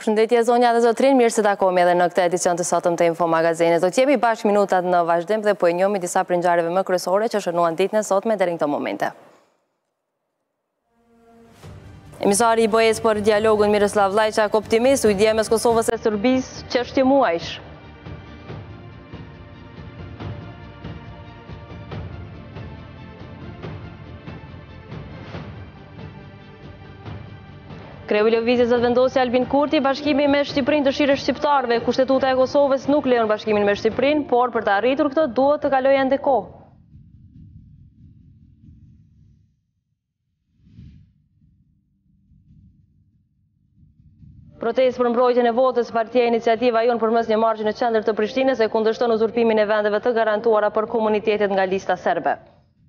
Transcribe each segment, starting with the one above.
Përshëndetje zonja dhe zotrin, mirë se takohemi edhe në këtë edicion të sotëm të Info Magazinit. Do t'jemi bashkë minutat në vazhdim dhe po e njohmi disa prej ngjarjeve më kryesore që shënuan ditën e sotme deri në këtë momente. Emisari i BE-s për dialogun Miroslav Lajçak optimist, ujdia mes Kosovës e Serbisë çështje muajsh. Kreu i lëvizjes do të vendosë Albin Kurti bashkimi me Shqipërinë dëshirë shqiptarëve. Kushtetuta e Kosovës nuk lejon bashkimin me Shqipërinë, por për të arritur këtë duhet të kalojë ende kohë. Protestë për mbrojtjen e votës, Partia Iniciativa jon përmes një marshi në qendër të Prishtinës e kundërshton uzurpimin e vendeve të garantuara për komunitetet nga lista serbe.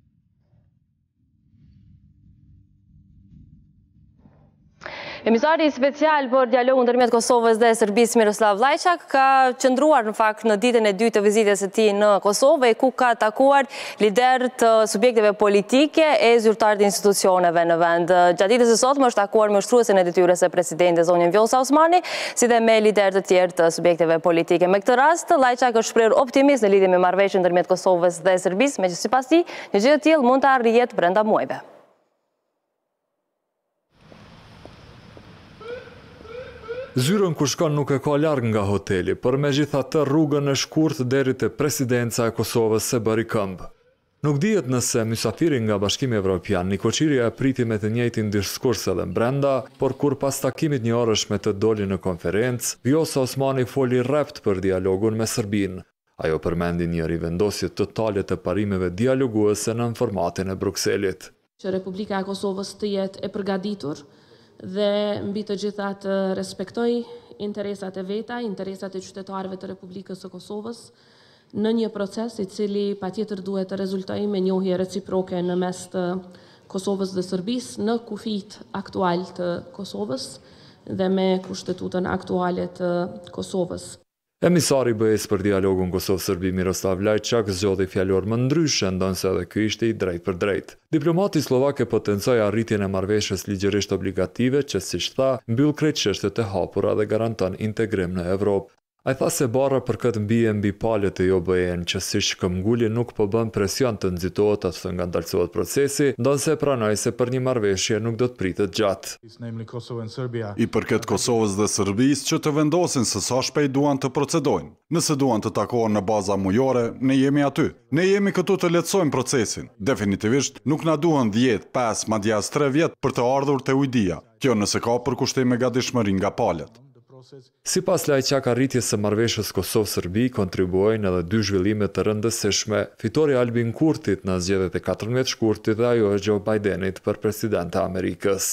Emisari special për dialogun ndërmjet Kosovës dhe Serbisë Miroslav Lajçak ka qëndruar në fakt në ditën e dytë të vizitës së tij në Kosovë, ku ka takuar liderë të subjekteve politike e zyrtarët e institucioneve në vend. Gjatë ditës së sotme është takuar me ushtruesin e detyrës së presidentit zonjën Vjosa Osmani, si dhe me liderë të tjerë të subjekteve politike. Me këtë rast, Lajçak është shprehur optimist në lidhje me marrëveshjen ndërmjet Kosovës dhe Serbisë, meqenëse sipas tij, një gjë e tillë mund të arrihet brenda muajve. Zyrën ku shkon nuk e ka larg nga hoteli, por megjithatë rrugën e shkurtë deri te presidenca e Kosovës se bëri këmbë. Nuk dihet nëse mysafiri nga Bashkimi Evropian Nikoçiri e priti me të njëjtin diskurs edhe brenda, por kur pas takimit një orësh me të doli në konferencë, Vjosa Osmani foli rrept për dialogun me Serbinë. Ajo përmendi një rivendosje totale të parimeve dialoguese në formatin e Brukselit. Që Republika e Kosovës të jetë e përgatitur dhe mbi të gjitha të respektoj interesat e veta, interesat e qytetarëve të Republikës së Kosovës, në një proces i cili patjetër duhet të rezultojë me njohje reciproke në mes të Kosovës dhe Serbisë në kufijt aktual të Kosovës dhe me kushtetutën aktuale të Kosovës. Emisari i BE-s për dialogun Kosovë-Serbi Miroslav Lajçak zgjodhi fjalor më ndryshe, ndonse edhe ky ishte i drejtë për drejtë. Diplomati slovak e potencoi arritjen e marrëveshjes ligjërisht obligative që, siç tha, mbyll krejt çështjet e hapura dhe garanton integrim në Evropë. Ai tha se barra për këtë mbi palët e jo BE-n që si shkëmngulli nuk po bën presion të nxitohet atë të ngandalsohet procesi, ndonse pranoi se për një marrëveshje nuk do të pritet gjatë. I përket Kosovës dhe Serbisë që të vendosin se sa shpejt duan të procedojnë. Nëse duan të takohen në baza mujore, ne jemi aty. Ne jemi këtu të lehtësojmë procesin. Definitivisht nuk na duhen 10, 5, madje as 3 vjet për të ardhur te ujdia. Kjo nëse ka përkushtim me gatishmëri nga palët. Sipas Lajçak, arritjes së marrëveshjes Kosovë-Serbi kontribuojnë edhe dy zhvillime të rëndësishme. Fitoria Albin Kurtit në zgjedhjet e 14 shkurtit dhe ajo e Joe Bidenit për president e Amerikës.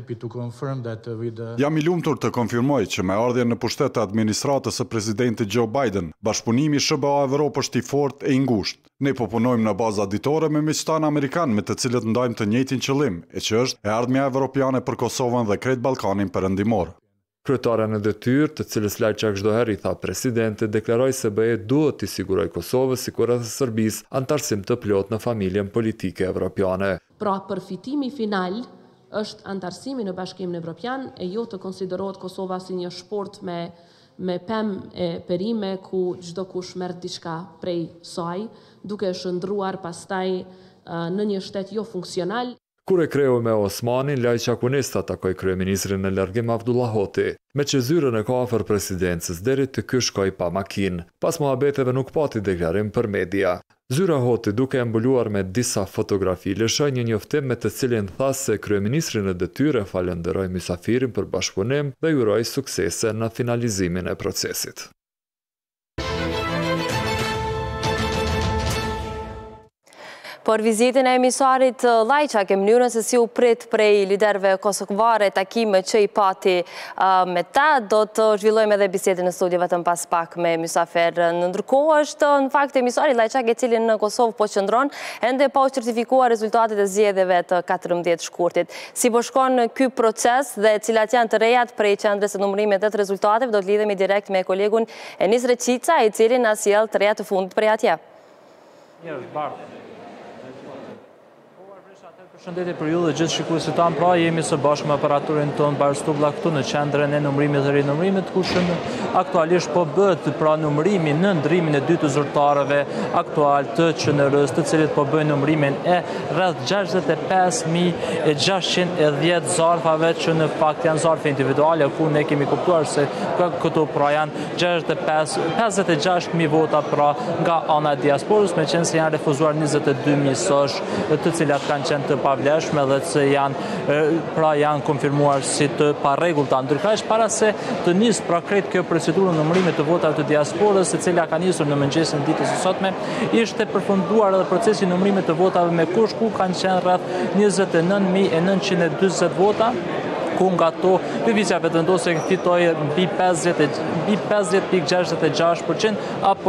Jam i lumtur të konfirmoj që me ardhjen në pushtet të administratës së presidentit Joe Biden, bashkëpunimi SBA Evropës është i fortë e i ngushtë. Ne po punojmë në bazë ditore me miqtanë amerikanë me të cilët ndajmë të njëjtin qëllim, e që është e ardhmja evropiane për Kosovën dhe krejt Ballkanin perëndimor. Kryetarea në detyrë, të cilës Lajçak çdo herë i tha presidentit, deklaroi se BE duhet t'i sigurojë Kosovës sikur edhe Serbisë antarësim të plotë në familjen politike evropiane. Pra përfitimi final është antarësimi në Bashkimin Evropian e jo të konsiderohet Kosova si një shport me pemë e perime ku çdo kush merr diçka prej saj, duke shndruar pastaj në një shtet jo funksional. Kur e kreu me Osmanin, Lajçak u nis ta takoj kryeministrin në largim Abdullah Hoti, me që zyrën e ka afër presidencës deri te ky shkoi pa makinë. Pas muhabeteve nuk pati deklarim për media. Zyra Hoti, duke e mbuluar me disa fotografi, lëshoi një njoftim me të cilin tha se kryeministri në detyrë falenderoi mysafirin për bashkëpunim dhe i uroi suksese në finalizimin e procesit. Por vizitën e emisarit Lajçak e mënyrën se si u prit prej liderëve kosovare takime që i pati me ta, do të zhvillojmë edhe bisedën në studio vetëm pas pak me mysafir. Ndërkohë është në fakt emisari Lajçak i cili në Kosovë po qëndron ende pa u certifikuar rezultatet e zgjedhjeve të 14 shkurtit. Si po shkon ky proces dhe cilat janë të rejat prej qendrës së numërimit të rezultateve, do të lidhemi direkt me kolegun Enis Reqica, i cili na sjell të rejat të fundit prej atje. Përshëndetje për ju dhe gjithë shikuesit tanë, pra jemi së bashku me aparaturin tonë Barstubla këtu në qendrën e numërimit dhe rinumërimit, ku aktualisht po bëhet pra numërimi në ndrimin e dy të zyrtarëve aktual të QNR-s, të cilët po bëjnë numërimin e rreth 65.610 zarfave që në fakt janë zarfe individuale, ku ne kemi kuptuar se këtu pra janë 56.000 vota pra nga ana e diasporës, me qenë se janë refuzuar 22.000 sosh, të cilat kanë qenë të pavlefshme dhe që janë konfirmuar si të parregullta. Ndërkaq para se të nisë pra krejt kjo procedurë numërimit të votave të diasporës, e cila ka nisur në mëngjesin e ditës së sotme, ishte përfunduar edhe procesi i numërimit të votave me kush, ku kanë qenë rreth 29.920 vota, ku nga to lëvizja vetëvendosje fitoi mbi 50.66% apo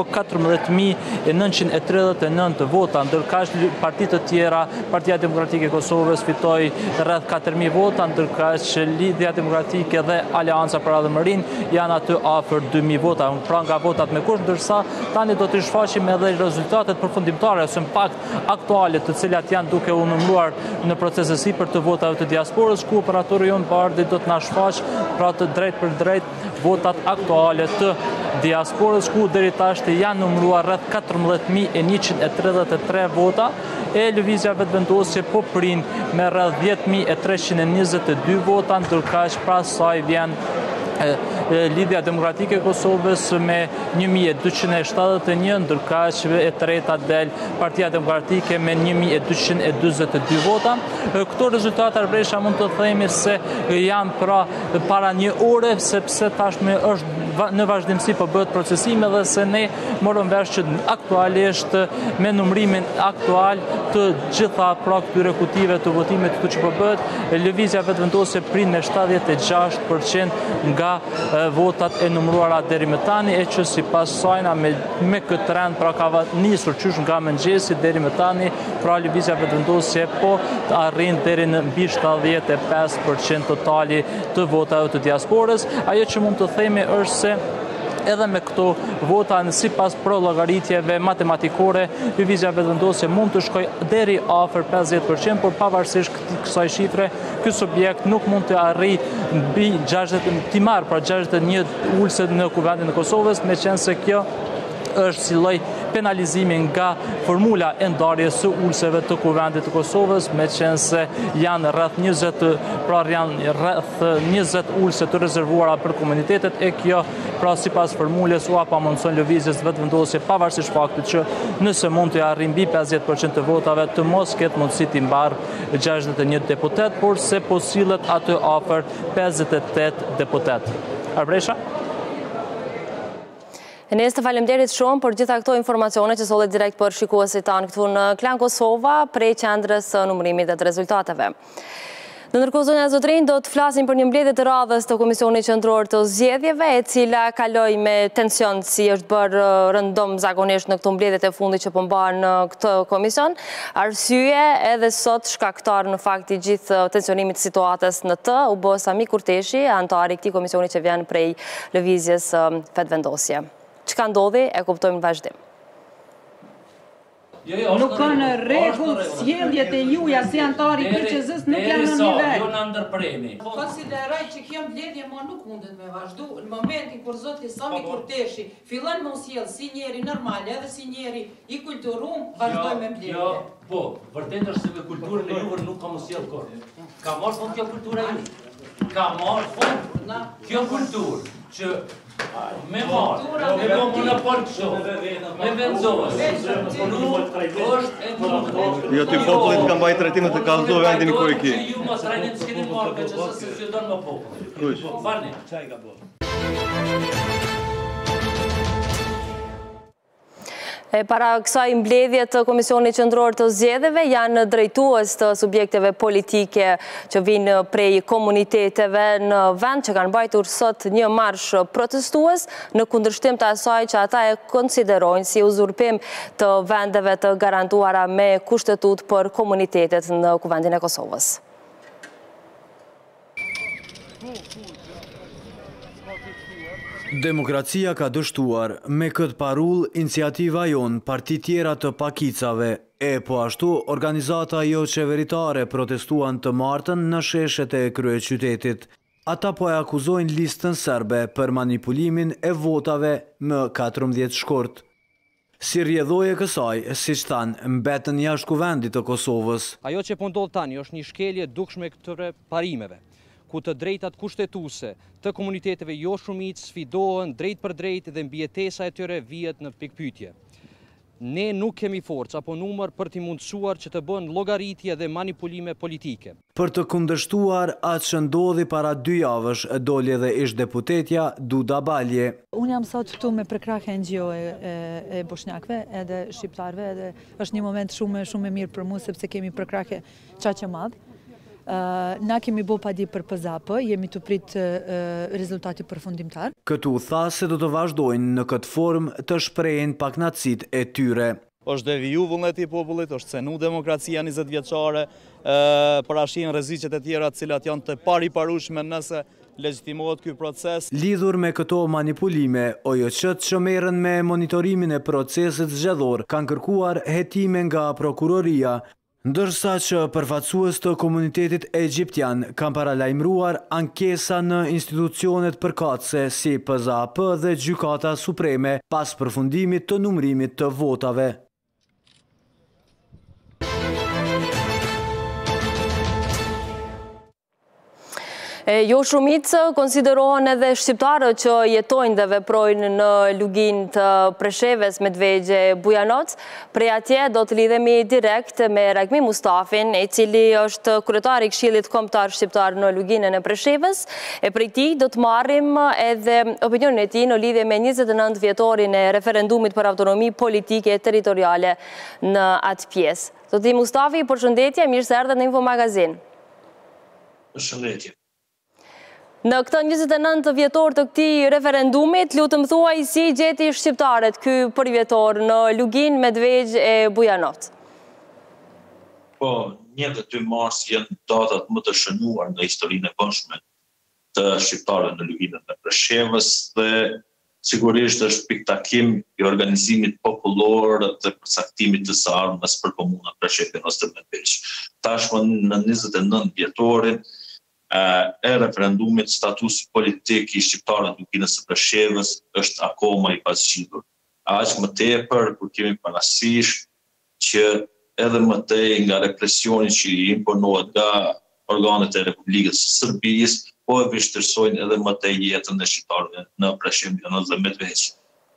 14.939 vota, ndërkaq partitë të tjera, Partia Demokratike e Kosovës fitoi rreth 4.000 vota, ndërkaq Lidhja Demokratike dhe Aleanca për Adhemërinë janë aty afër 2.000 vota, pra nga votat me kush, ndërsa tani do të shfaqim edhe rezultatet përfundimtare ose në fakt aktuale, të cilat janë duke u numëruar në proces e sipër të votave të diasporës, ku operatori jon Bardi do të na shfaq pra të drejt për drejt votat aktuale të diasporës, ku deri tash janë numëruar rreth 14.133 vota, e lëvizja vetëvendosje po prin me rreth 10.322 vota, ndërkaq pra saj vjen Lidhja Demokratike e Kosovës me 1.271, ndërkaq e treta del Partia Demokratike me 1.242 vota. Këto rezultate Arbresha mund të themi se janë pra para një ore, sepse tashme është në vazhdimsi po bëhet procesime dhe se ne morëm vesh që aktualisht me numërimin aktual të gjitha pra këtyre kutive të votimit të që po bëhet, lëvizja vetëvendosje prin me 76% nga votat e numëruara deri më tani, e që sipas sajna me këtë trend pra ka nisur qysh nga mëngjesi deri më tani, pra lëvizja vetëvendosje po të arrin deri në mbi 75% totali të votave të diasporës. Ajo që mund të themi është se edhe me këto vota sipas llogaritjeve matematikore, lëvizja vetëvendosje mund të shkojë deri afër 50%, por pavarësisht kësaj shifre, ky subjekt nuk mund të arrijë mbi 61 ulëse në Kuvendin e Kosovës, me qenë se kjo është si lloj penalizimi nga formula e ndarjes së ulëseve të Kuvendit të Kosovës, me qenë se janë rreth 20 ulëse të rezervuara për komunitetet, e kjo pra sipas formulës u apamundson lëvizjes vetëvendosje, pavarësisht faktit që nëse mund të arrijë mbi 50% të votave të mos ketë mundësi të mbarë 61 deputet, por se po sillet aty afër 58 deputet. Arbresha? Enes, të falemderit shumë për gjitha këto informacione që sollet direkt për shikuesit tanë këtu në Klan Kosova prej qendrës së numërimit dhe të rezultateve. Në ndërkohë, zonja Zotrin, do të flasim për një mbledhje të radhës të Komisionit Qendror të Zgjedhjeve, e cila kaloi me tension si është bërë rëndom zakonisht në këto mbledhjet e fundit që po mbahen në këtë komision. Arsye edhe sot shkaktar në fakt i gjithë tensionimit të situatës në të u bë Sami Kurteshi, antari i këtij komisioni që vjen prej lëvizjes vetëvendosje. Çka ndodhi e kuptojmë në vazhdim. Nuk kanë rregull sjelljet e juaja si antari i KQZ-s nuk janë në nivel. Jo na ndërpremi. Konsideroj që kjo mbledhje më nuk mundet me vazhdu në momentin kur zoti Sami Kurteshi fillon me sjell si njeri normal edhe si njeri i kulturum, vazhdoj me mbledhje. Jo, po, vërtet është se me kulturën e juve nuk ka mos sjell kot. Ka marrë fund kjo kultura e ju. Ka marrë fund kjo kulturë që me marë, me monopol kështu, me vendzohës, nuk është e mundë. Jo, ty popullit kanë bajtë tretimet të kallëzove vendin ku e ki. Që ju mos trajnim të s'keni marë për që se që donë më popullit. Kush? Farni. Para kësaj mbledhje të Komisionit Qendror të Zgjedhjeve janë drejtues të subjekteve politike që vinë prej komuniteteve në vend që kanë mbajtur sot një marsh protestues në kundërshtim të asaj që ata e konsiderojnë si uzurpim të vendeve të garantuara me kushtetut për komunitetet në Kuvendin e Kosovës. Demokracia ka dështuar, me këtë parull, iniciativa jonë, parti tjera të pakicave, E po ashtu, organizata jo qeveritare protestuan të martën në sheshet e kryeqytetit. Ata po e akuzojnë listën serbe për manipulimin e votave më 14 shkurt. Si rjedhoje kësaj, si që thanë, mbetën jashtë kuvendit të Kosovës. Ajo që po ndodh tani është një shkelje dukshme këtyre parimeve, ku të drejtat kushtetuese të komuniteteve jo shumicë sfidohen drejt për drejt dhe mbijetesa e tyre vihet në pikpyetje. Ne nuk kemi forcë apo numër për t'i mundësuar që të bën llogaritje dhe manipulime politike. Për të kundërshtuar atë që ndodhi para 2 javësh, doli edhe ish-deputetja Duda Balje. Unë jam sot këtu me përkrahje NGO e bosnjakëve edhe shqiptarëve, edhe është një moment shumë e mirë për mua sepse kemi përkrahje qaq e madh. Na kemi bo pa di për PZAP, jemi të prit rezultati përfundimtar. Këtu tha se do të vazhdojnë në këtë formë të shprehin paknacit e tyre. Është deviju vullneti i popullit, është cenu demokracia 20 vjeçare, parashin rreziqet e tjera të cilat janë të pariparueshme nëse legjitimohet ky proces. Lidhur me këto manipulime, OJQ-t që merren me monitorimin e procesit zgjedhor kanë kërkuar hetime nga prokuroria, ndërsa që përfaqësues të komunitetit egjiptian kanë paralajmëruar ankesa në institucionet përkatëse si PZAP dhe Gjykata Supreme pas përfundimit të numërimit të votave. Jo shumicë konsiderohen edhe shqiptarët që jetojnë dhe veprojnë në lugin të Preshevës, Medvegje, Bujanoc. Prej atje do të lidhemi direkt me Ragmi Mustafin, i cili është kryetari i Këshillit Kombëtar Shqiptar në luginën e Preshevës. E prej tij do të marrim edhe opinionin e tij në lidhje me 29 vjetorin e referendumit për autonomi politike e territoriale në atë pjesë. Zoti Mustafi, përshëndetje, mirë se erdhët në Info Magazin. Përshëndetje. Në këtë 29 vjetor të këtij referendumit, lutëm thuaj si gjeti shqiptarët ky përvjetor në Lugin, Medvegj e Bujanoc? Po, 1 dhe 2 mars janë datat më të shënuar në historinë e vonshme të shqiptarëve në Luginën e Preshevës dhe sigurisht është piktakim i organizimit popullor dhe përcaktimit të së ardhmës për komunën Preshevë ose Medvegj. Tashmë në 29 vjetorin e referendumit, statusi politik i shqiptarëve të Luginës së Preshevës është akoma i pasqyrtur. Aq më tepër kur kemi parasysh që edhe më tej nga represioni që i imponohet nga organet e Republikës së Serbisë, po e vështirësojnë edhe më tej jetën e shqiptarëve në Preshevë dhe Medvegj.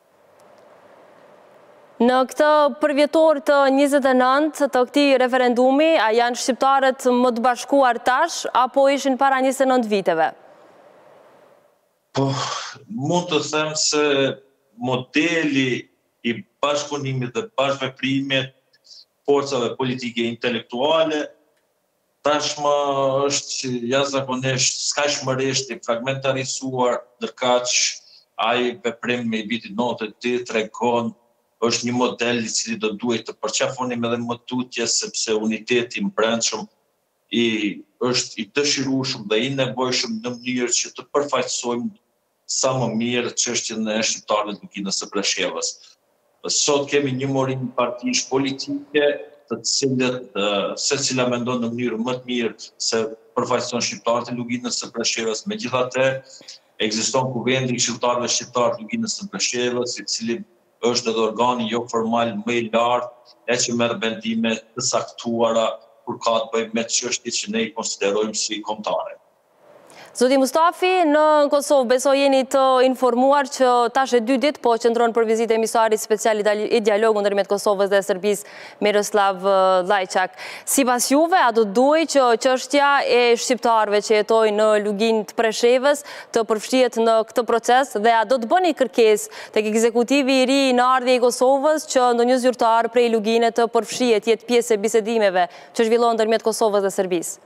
Në këtë përvjetor të 29 të këtij referendumi, a janë shqiptarët më të bashkuar tash, apo ishin para 29 viteve? Po, mund të them se modeli i bashkëpunimit dhe bashkëveprimit forcave politike intelektuale tashmë është jashtëzakonisht skajshmërisht i fragmentarizuar, ndërkaq ai veprim i vitit 92 tregon është një model i cili do duhet të përqafonim edhe më tutje, sepse uniteti i brendshëm është i dëshirueshëm dhe i nevojshëm në mënyrë që të përfaqësojmë sa më mirë çështjen e shqiptarëve të Luginës së Preshevës. Sot kemi një morim partish politike, të cilët secila mendon në mënyrë më të mirë se përfaqëson shqiptarët e Luginës së Preshevës. Megjithatë, ekziston Kuvendi i Këshilltarëve Shqiptar të Luginës së Preshevës, i cili është edhe organi jo formal më i lartë e që merr vendime të saktuara kur ka të bëjë me çështjet që ne i konsiderojmë si kombëtare. Zoti Mustafi, në Kosovë besoj jeni të informuar që tash e 2 ditë po qëndron për vizitë emisarit special i dialogu ndërmjet Kosovës dhe Serbisë, Miroslav Lajçak. Sipas juve, a do duhet që çështja e shqiptarëve që jetojnë në Lugin të Preshevës të përfshihet në këtë proces dhe a do të bëni kërkesë tek ekzekutivi i ri në ardhje i Kosovës që ndonjë zyrtar prej Luginit të përfshihet, jetë pjesë e bisedimeve që zhvillohen ndërmjet Kosovës dhe Serbisë?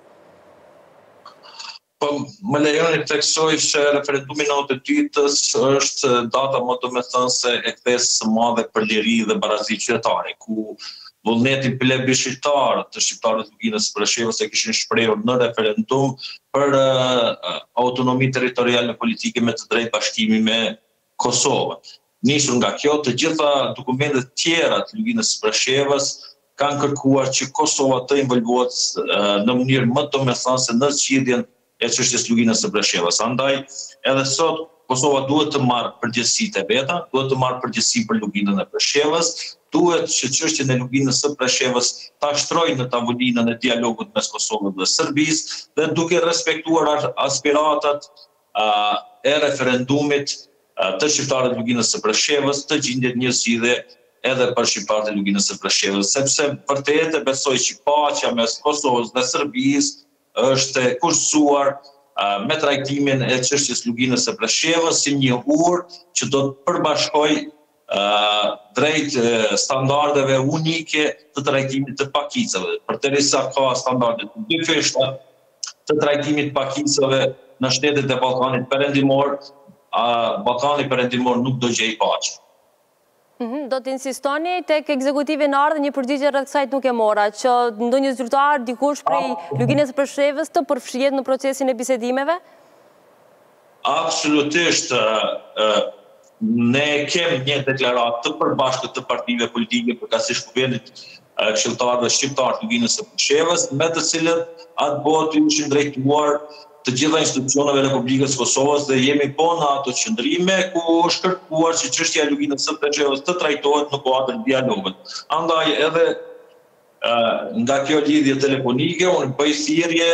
Po, më lejoni të theksoj që referendumi 92-s është data më domethënëse e kthesës së madhe për liri dhe barazi qytetare, ku vullneti plebiscitar të shqiptarëve të Luginës së Preshevës e kishin shprehur në referendum për autonomi territoriale politike me të drejtë bashkimi me Kosovën. Nisur nga kjo, të gjitha dokumentet tjera të Luginës së Preshevës kanë kërkuar që Kosova të involvohet në mënyrë më domethënëse në zgjidhjen e çështjes Luginës së Preshevës. Andaj, edhe sot Kosova duhet të marrë përgjegjësitë e veta, duhet të marrë përgjegjësi për Luginën e Preshevës, duhet që çështjen e Luginës së Preshevës ta shtrojë në tavolinën e dialogut mes Kosovës dhe Serbisë dhe duke respektuar aspiratat e referendumit të shqiptarët e Luginës së Preshevës të gjendet një zgjidhje edhe për shqiptarët e Luginës së Preshevës, sepse vërtet e besoj që paqja mes Kosovës dhe Serbisë është e kushtuar me trajtimin e çështjes Luginës së Preshevës si një urë që do të përbashkojë drejt standardeve unike të trajtimit të pakicave. Përderisa ka standarde të dyfishta të trajtimit të pakicave në shtetet e Ballkanit Perëndimor, Ballkani Perëndimor nuk do gjej paqe. Do të insistoni tek ekzekutivi në ardhmë, një përgjigje rreth kësaj nuk e mora, që ndonjë zyrtar dikush prej Luginës së Preshevës të përfshihet në procesin e bisedimeve? Absolutisht. Ne kemi një deklaratë të përbashkët të partive politike përkatësisht Kuvendit Këshilltarëve Shqiptar të Luginës së Preshevës, me të cilët atë botë ishin drejtuar të gjitha institucioneve e Republikës Kosovës dhe jemi po në ato qëndrime ku është kërkuar që çështja e Luginës së Preshevës të trajtohet në kuadër dialogut. Andaj edhe nga kjo lidhje telefonike unë bëj thirrje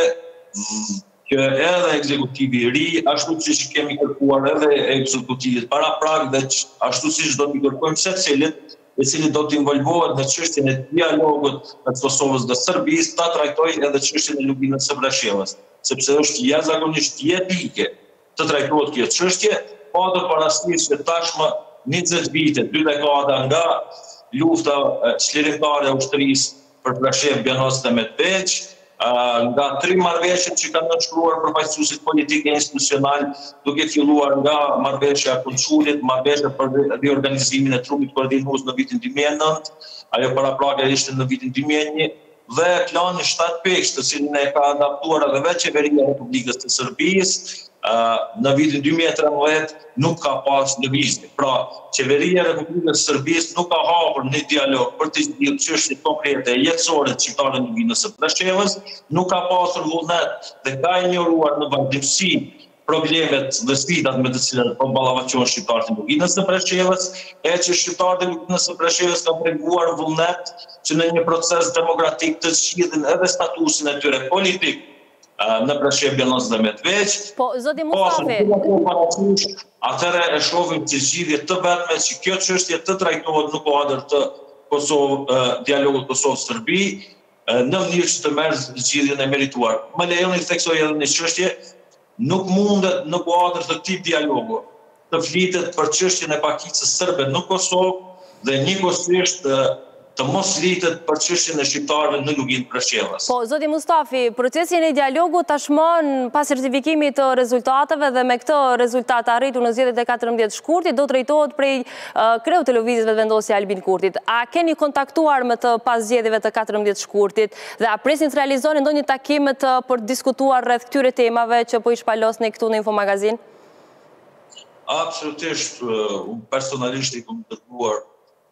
që edhe ekzekutivi i ri, ashtu siç kemi kërkuar edhe ekzekutivit para prag dhe ashtu siç do t'i kërkojmë secilit, i cili do të involvohet në çështjen e dialogut mes Kosovës dhe Serbisë, ta trajtojë edhe çështjen e Luginës së Preshevës, sepse është jashtëzakonisht jetike të trajtohet kjo çështje, pa të parasysh që tashmë 20 vite, 2 dekada nga lufta çlirimtare e ushtrisë për Preshevë, Bjanos dhe Medveç, nga 3 marrëveshjet që kanë nënshkruar përfaqësuesit politik e institucional, duke filluar nga marrëveshja e Kunçulit, marrëveshja për riorganizimin e trupit koordinues në vitin 2009, ajo paraprake ishte në vitin 2001, dhe plani 7 pikësh të cilin e ka adaptuar edhe vetë qeveria e Republikës së Serbisë në vitin 2013 nuk ka pas lëvizje. Pra, qeveria e Republikës së Serbisë nuk ka hapur një dialog për të zgjidhur çështjet konkrete jetësore të shqiptarëve në Luginës së Preshevës, nuk ka pasur vullnet dhe ka injoruar në vazhdimsi problemet dhe sfidat me të cilat po ballafaqohen shqiptarët e Luginës së Preshevës, e që shqiptarët e Luginës së Preshevës kanë treguar vullnet që në një proces demokratik të zgjidhin edhe statusin e tyre politik në Preshevë, Bjanos dhe Medveç. Po, zoti Mustafi. Atëherë e shohim që zgjidhje të vetme që kjo çështje të trajtohet në kuadër të dialogut Kosovë-Serbi në mënyrë që të merr zgjidhjen e merituar. Më lejoni të theksoj edhe një çështje. Nuk mundet në kuadër të këtij dialogu të flitet për çështjen e pakicës serbe në Kosovë dhe njëkohësisht të mos flitet për çështjen e shqiptarëve në Luginë Preshevës. Po, zoti Mustafi, procesin e dialogut tashmë pas certifikimit të rezultateve dhe me këtë rezultat arritur në zgjedhjet e 14 shkurtit do drejtohet prej kreut të lëvizjes vetëvendosje Albin Kurtit. A keni kontaktuar me të pas zgjedhjeve të 14 shkurtit dhe a presin të realizoni ndonjë takim për të diskutuar rreth këtyre temave që po i shpalosni këtu në Infomagazin? Absolutisht, personalisht i kam dërguar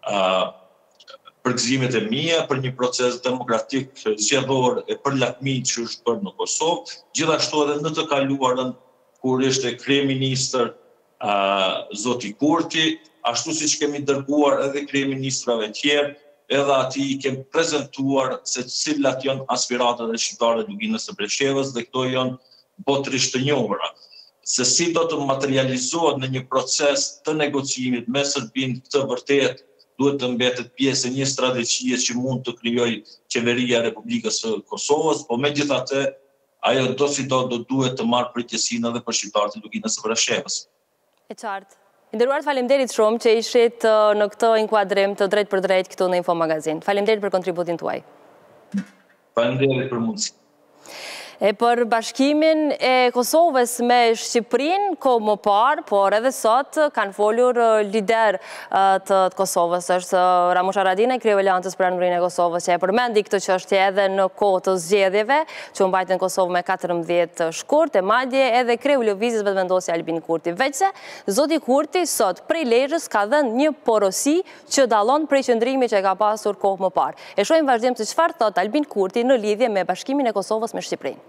përgëzimet e mia për një proces demokratik zgjedhor e përlakmit që është bërë në Kosovë, gjithashtu edhe në të kaluarën kur ishte kryeministër zoti Kurti, ashtu siç kemi dërguar edhe kryeministrave tjerë, edhe ati i kemi prezentuar se cilat janë aspiratat e shqiptarëve të Luginës së Preshevës dhe këto janë botërisht të njohura. Se si do të materializohet në një proces të negociimit me Serbinë, këtë vërtet duhet të mbetet pjesë e një strategjie që mund të krijojë qeveria e Republikës së Kosovës, po megjithatë ajo do si do duhet të marrë përgjegjësinë edhe për shqiptarët e Luginës së Preshevës. E qartë. Nderuar, faleminderit shumë që ishit në këtë inkuadrim të drejt për drejt këtu në Infomagazin. Faleminderit për kontributin tuaj. Faleminderit për mundësinë. E për bashkimin e Kosovës me Shqipërinë, ko më parë, por edhe sot kanë folur lider të Kosovës, është Ramush Haradinaj, kreu i Aleancës për Anëmërinë e Kosovës, që e përmendi këtë çështje edhe në kohë të zgjedhjeve, që u mbajtën në Kosovë me 14 shkurt, e madje edhe kreu i lëvizjes vetëvendosje Albin Kurti. Veçse, zoti Kurti sot prej Lezhës ka dhënë një porosi që dallon prej qëndrimit që e ka pasur kohë më parë. E shohim vazhdim se çfarë thot Albin Kurti në lidhje me bashkimin e Kosovës me Shqipërinë.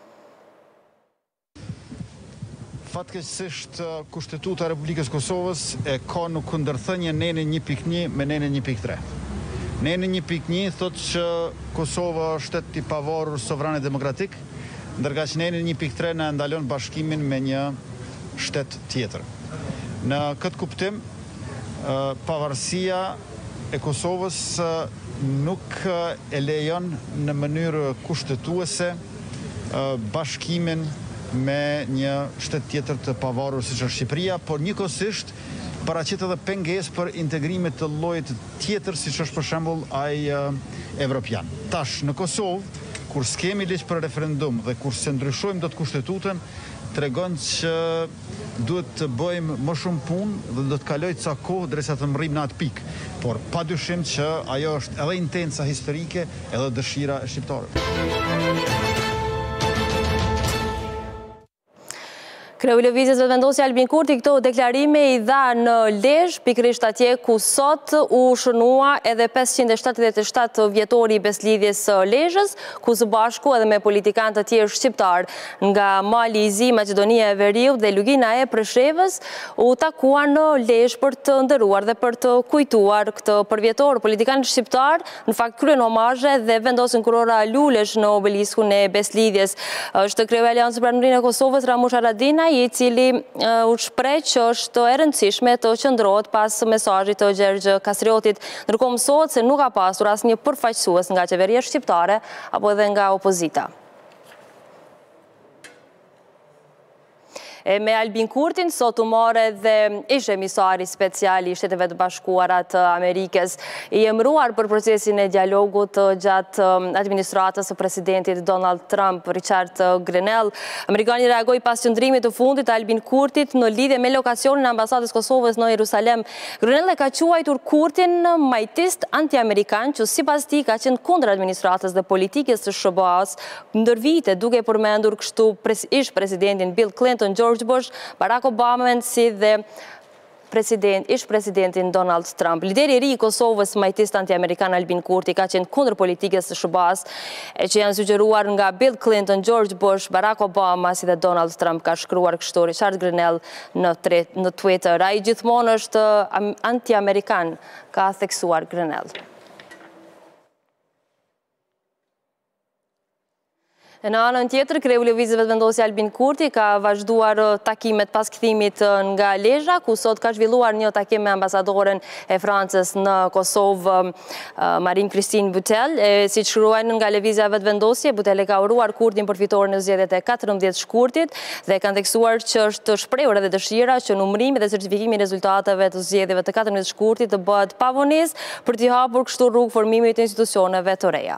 Fatkeqësisht, Kushtetuta e Republikës Kosovës e ka në kundërthënie nenën 1.1 me nenën 1.3. Nenën 1.1 thotë që Kosova është shtet i pavarur, sovran e demokratik, ndërkaq nenën 1.3 na ndalon bashkimin me një shtet tjetër. Në këtë kuptim, pavarësia e Kosovës nuk e lejon në mënyrë kushtetuese bashkimin me një shtet tjetër të pavarur siç është Shqipëria, por njëkohësisht paraqet edhe pengesë për integrimit të llojit tjetër siç është për shembull ai evropian. Tash në Kosovë, kur s'kemi ligj për referendum dhe kur se ndryshojmë dot kushtetutën, tregon që duhet të bëjmë më shumë punë dhe do të kalojë ca kohë derisa të mrrim në atë pikë. Por padyshim që ajo është edhe intenca historike, edhe dëshira e shqiptarëve. Kreu i lëvizjes vetëvendosje Albin Kurti këto deklarime i dha në Lezhë, pikërisht atje ku sot u shënua edhe 577 vjetori i beslidhjes së Lezhës, ku së bashku edhe me politikanë të tjerë shqiptar nga Mali i Zi, Maqedonia e Veriut dhe Lugina e Preshevës u takuan në Lezhë për të ndëruar dhe për të kujtuar këtë përvjetor. Politikanë shqiptar në fakt kryen omazhe dhe vendosin kurora lulesh në obeliskun e beslidhjes. Është kreu i Aleancës për Anëmërinë e Kosovës Ramush Haradinaj, i cili u shpreh që është e rëndësishme të qëndrohet pas mesazhit të Gjergj Kastriotit, ndërkohë mësohet se nuk ka pasur asnjë përfaqësues nga qeveria shqiptare apo edhe nga opozita. Me Albin Kurtin, sot u more dhe ish emisari special i Shteteve të Bashkuara të Amerikës, i emëruar për procesin e dialogut gjatë administratës së presidentit Donald Trump, Richard Grenell. Amerikani reagoi pas qëndrimit të fundit të Albin Kurtit në lidhje me lokacionin e ambasadës Kosovës në Jerusalem. Grenell e ka quajtur Kurtin majtist anti-amerikan, që sipas tij ka qenë kundër administratës dhe politikës së SBA-s ndër vite, duke përmendur kështu ish presidentin Bill Clinton, George Bush, Barack Obama si dhe ish presidentin Donald Trump. Lideri i ri i Kosovës, majtist anti-amerikan Albin Kurti, ka qenë kundër politikës së SBA-s, që janë sugjeruar nga Bill Clinton, George Bush, Barack Obama si dhe Donald Trump, ka shkruar kështu Richard Grenell në Twitter. Ai gjithmonë është anti-amerikan, ka theksuar Grenell. Në anën tjetër, kreu i lëvizjes vetëvendosje Albin Kurti ka vazhduar takimet pas kthimit nga Lezhë, ku sot ka zhvilluar një takim me ambasadoren e Francës në Kosovë, Marie-Christine Butel. Siç shkruajnë nga lëvizja vetëvendosje, Butel e ka uruar Kurtin përfitoren në zgjedhjet e 14 shkurtit dhe kanë theksuar që është shprehur edhe dëshira që numërimi dhe certifikimi i rezultateve të zgjedhjeve të 14 shkurtit të bëhet pavonesë për t'i hapur kështu rrugë formimit të institucioneve të reja.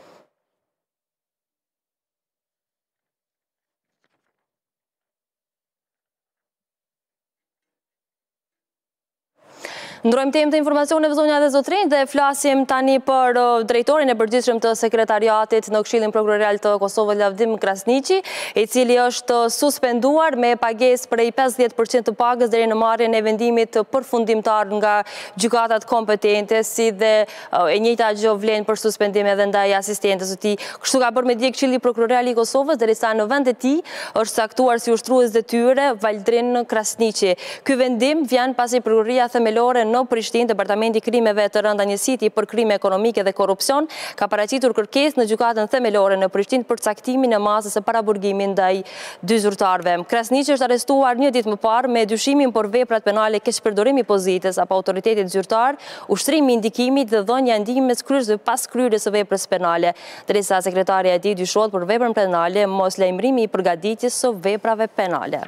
Ndrojmë temë të informacioneve zonja dhe zotrinj dhe flasim tani për drejtorin e përgjithshëm të sekretariatit në Këshillin Prokurorial të Kosovës Lavdim Krasniqi, i cili është suspenduar me pagesë prej 50% të pagës deri në marrjen e vendimit përfundimtar nga gjykatat kompetente, si dhe e njëjta gjë vlen për suspendim edhe ndaj asistentës së tij. Kështu ka bërë me dje Këshilli Prokurorial i Kosovës, derisa në vend të tij është caktuar si ushtrues detyre Valdrin Krasniqi. Ky vendim vjen pasi prokuroria themelore në Prishtinë, Departamenti i Krimeve të Rënda njësiti për krime ekonomike dhe korrupsion, ka paraqitur kërkesë në gjykatën themelore në Prishtinë për caktimin e masës së paraburgimit ndaj dy zyrtarëve. Krasniqi është arrestuar një ditë më parë me dyshimin për veprat penale keqpërdorimi i pozitës apo autoritetit zyrtar, ushtrimi i ndikimit dhe dhënia e ndihmës kryesve pas kryerjes së veprës penale, derisa sekretarja e tij dyshohet për veprën penale mos lajmërimi i përgatitjes së veprave penale.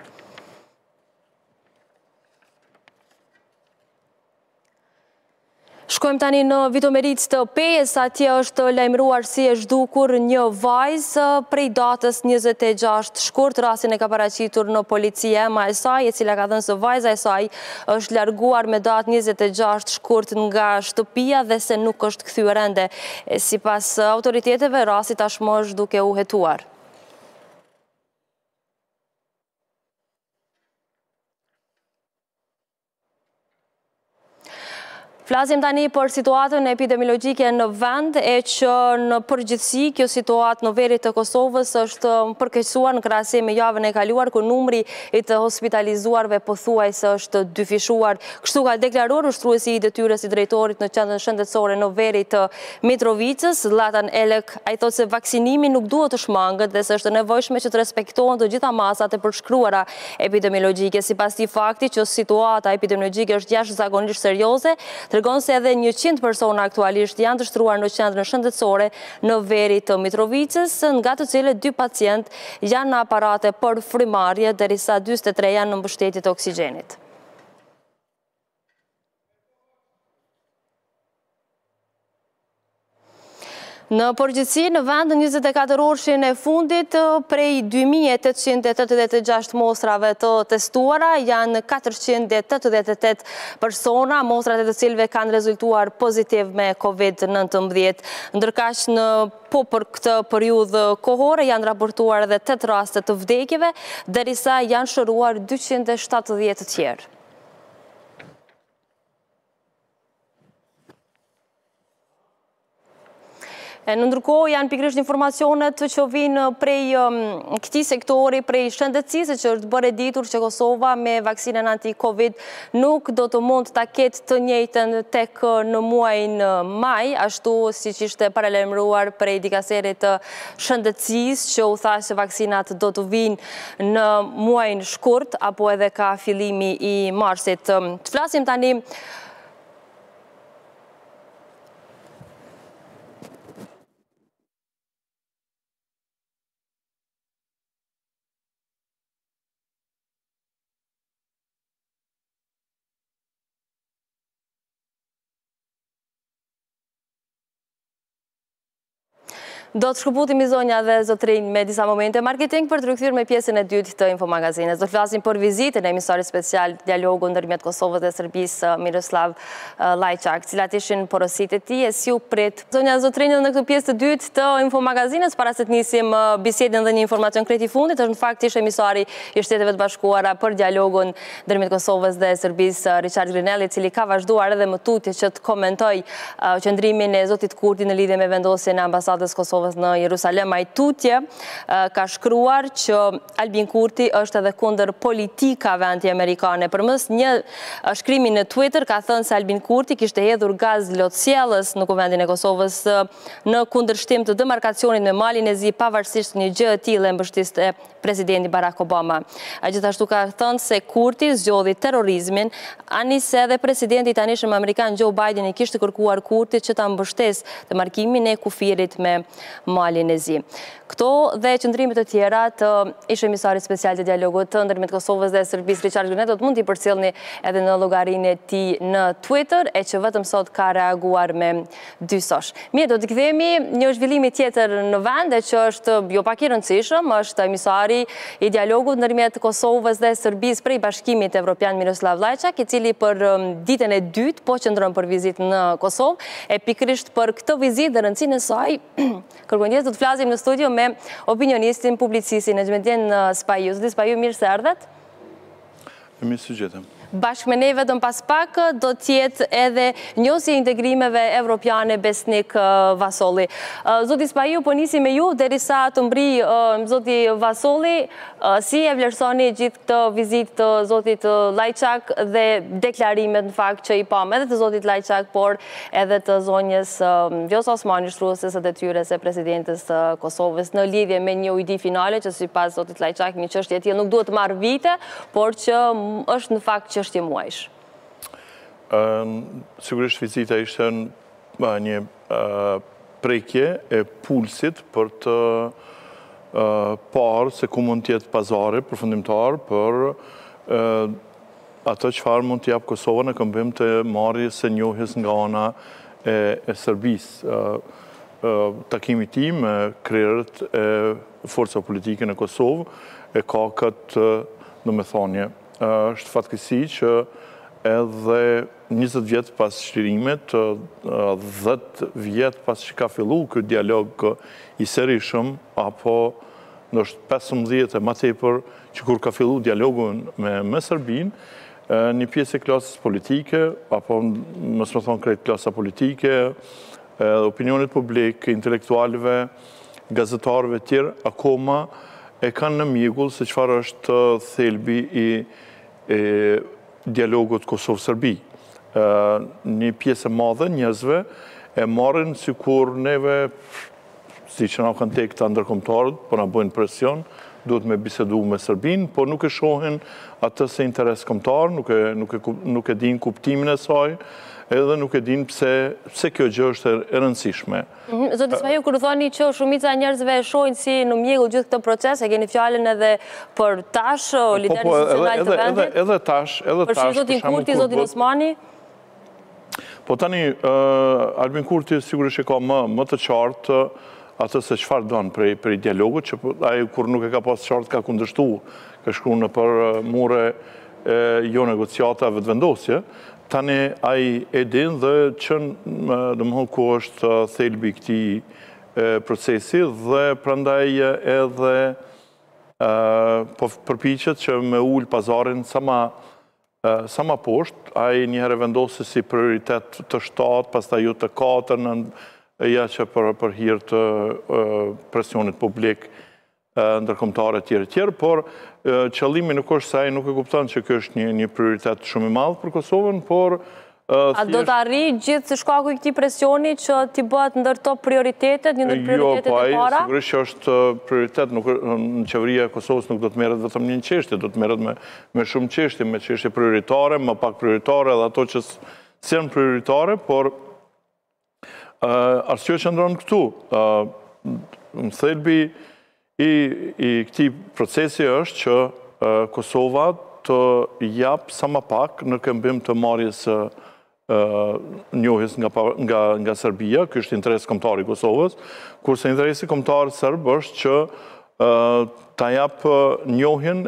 Shkojmë tani në Vitomerit të Pejës, atje është lajmëruar si e zhdukur një vajzë prej datës 26 shkurt. Rastin e ka paraqitur në policia ema e saj, e cila ka thënë se vajza e saj është larguar me datë 26 shkurt nga shtëpia dhe se nuk është kthyer ende. Sipas autoriteteve, rasti tashmë është duke u hetuar. Flasim tani për situatën epidemiologjike në vend, e që në përgjithësi kjo situatë në veri të Kosovës është përkeqësuar në krahasim me javën e kaluar, ku numri i të hospitalizuarve pothuajse është dyfishuar. Kështu ka deklaruar ushtruesi i detyrës i drejtorit në qendrën shëndetësore në veri të Mitrovicës, Zlatan Elek. Ai thotë se vaksinimi nuk duhet të shmangët dhe se është nevojshme që të respektohen të gjitha masat e përshkruara epidemiologjike. Sipas tij, fakti që situata epidemiologjike është jashtëzakonisht serioze tregon se edhe 100 persona aktualisht janë të shtruar në qendrën shëndetësore në veri të Mitrovicës, nga të cilët 2 pacient janë në aparate për frymarrje, derisa 43 janë në mbështetje të oksigjenit. Në përgjithësi, në vend në 24 orëshin e fundit, prej 2886 mostrave të testuara, janë 488 persona, mostrat e të cilve kanë rezultuar pozitiv me COVID-19. Ndërkaq për këtë periudhë kohore janë raportuar edhe 8 raste të vdekjeve, derisa janë shëruar 270 të tjerë. Në ndërkohë janë pikërisht informacionet që vinë prej këtij sektori, prej shëndetësisë, që është bërë ditur që Kosova me vaksinën anti-Covid nuk do të mund ta ketë të njëjtën tek në muajin maj, ashtu siç ishte paralajmëruar prej dikaserit të shëndetësisë, që u tha se vaksinat do të vinë në muajin shkurt apo edhe ka fillimi i marsit. Të flasim tani do të shkëputemi zonja dhe zotrinj me disa momente marketing për të rikthyer me pjesën e dytë të infomagazines. Do të flasim për vizitën e emisarit special dialogu ndërmjet Kosovës dhe Serbisë Miroslav Lajçak, cilat ishin porositë e tij e si u prit. Zonja dhe zotrinj, në këtë pjesë të dytë të infomagazines, para se të nisim bisedën dhe një informacion kreti fundit, është në fakt ishte emisari i Shteteve të Bashkuara për dialogun ndërmjet Kosovës dhe Serbisë Richard Grinelli, i cili ka vazhduar edhe më tutje që të komentoj qëndrimin e zotit Kurti në lidhje me vendosjen e ambasadës Kosovës në Jerusalem. Ai tutje ka shkruar që Albin Kurti është edhe kundër politikave anti-amerikane. Përmes një shkrimi në Twitter ka thënë se Albin Kurti kishte hedhur gaz lotësjellës në kuvendin e Kosovës në kundërshtim të demarkacionit me Malin e Zi, pavarësisht një gjë e tillë e mbështiste presidenti Barack Obama. Gjithashtu ka thënë se Kurti zgjodhi terrorizmin, anise edhe presidenti i tanishëm amerikan Joe Biden i kishte kërkuar Kurtit që ta mbështesë demarkimin e kufirit me Malin e Zi. Këto dhe qëndrimet të tjera të ish emisarit special të dialogut të ndërmjet Kosovës dhe Serbisë Richard Grinelli do të mund t'i përcjellni edhe në llogarinë e tij në Twitter, e që vetëm sot ka reaguar me 2 sosh. Mirë, do të kthehemi një zhvillimi tjetër në vend, që është jo pak i rëndësishëm, është emisari i dialogut ndërmjet Kosovës dhe Serbisë prej Bashkimit Evropian Miroslav Lajçak, i cili për ditën e dytë po qëndron për vizitë në Kosovë, e pikërisht për këtë vizitë dhe rëndësinë e saj kërkojmë do të flasim në studio me opinionistin, publicistin Nejmetdin Spaju. Zoti Spaju, mirë se erdhët. Mirë se gjetëm. Bashkë me ne vetëm pas pak do tjetë edhe njësi integrimeve evropiane Besnik Vasolli. Zoti Spaju, po nisi me ju, derisa të mbri zoti Vasolli, si e vlerësoni gjithë këtë vizitë të zotit Lajçak dhe deklarimet në fakt që i pam edhe të zotit Lajçak, por edhe të zonjës Vjosa Osmani, shtruesës së detyrës e presidentës të Kosovës në lidhje me një ujdi finale që sipas zotit Lajçak një çështje e tillë nuk duhet të marrë vite, por që është në fakt çështje muajsh. Sigurisht vizita ishte një prekje e pulsit për të parë se ku mund tjetë pazare përfundimtar për ato çfarë mund t'jap Kosova në këmbim të marrjes së njohjes nga ana e Serbisë. Takimi tim me krerët e forca politike në Kosovë e ka këtë domethënie. Është fatkeqësi që edhe 20 vjet pas shtirimet, 10 vjet pas që ka fillu këtë dialog i serishëm, apo ndoshta 15 e më tepër që kur ka fillu dialogun me Serbinë, një pjesë e klasës politike, apo mos më thonë krejt klasa politike, opinionit publik, intelektualëve, gazetarëve tjerë, akoma e kanë në mjegull se çfarë është thelbi i dialogut Kosovë-Serbi. Një pjesë e madhe njerëzve e marrin sikur neve, si që na kanë tek të ndërkombëtarët, po na bëjnë presion, duhet me bisedu me Serbinë, po nuk e shohin atë se interes kombëtar, nuk e din kuptimin e saj, edhe nuk e din pse kjo gjë është e rëndësishme. Zoti Ismail, kur thoni që shumica e njerëzve e shohin si në mjegull gjithë këtë proces, e keni fjalën edhe për tash, liderin institucional të vendit? Edhe tash. Për shumë zotin Kurti, zotin Osmani? Po tani, Albin Kurti sigurisht e ka më të qartë atë se çfarë don për dialogut, që ai kur nuk e ka pas qartë ka kundërshtu, ka shkruar në për mure jo negociata vetëvendosje. Tani ai e din dhe që domethënë ku është thelbi i këtij procesi dhe prandaj edhe po përpiqet që me ul pazarin sa më poshtë, ai një herë vendosi si prioritet të 7, pastaj ju të 4, ja që për hir të presionit publik ndërkombëtar tjerë, por qëllimi nuk është se ai nuk e kupton që kjo është një prioritet shumë i madh për Kosovën, por a do të arrijë gjithë shkaku i këtij presioni që t'i bëhet ndër top prioritetet, një ndër prioritetet e para? Jo, po ai sigurisht që është prioritet, në qeveria e Kosovës nuk do të merret vetëm një çështje, do të merret me shumë çështje, me çështje prioritare, më pak prioritare, edhe ato që janë prioritare, por arsyeja që ndron këtu, në thelbi i këtij procesi është që Kosova të jap sa më pak në këmbim të marrjes së njohjes nga Serbia, ky është interes kombëtar i Kosovës, kurse interesi kombëtar serb është që ta jap njohjen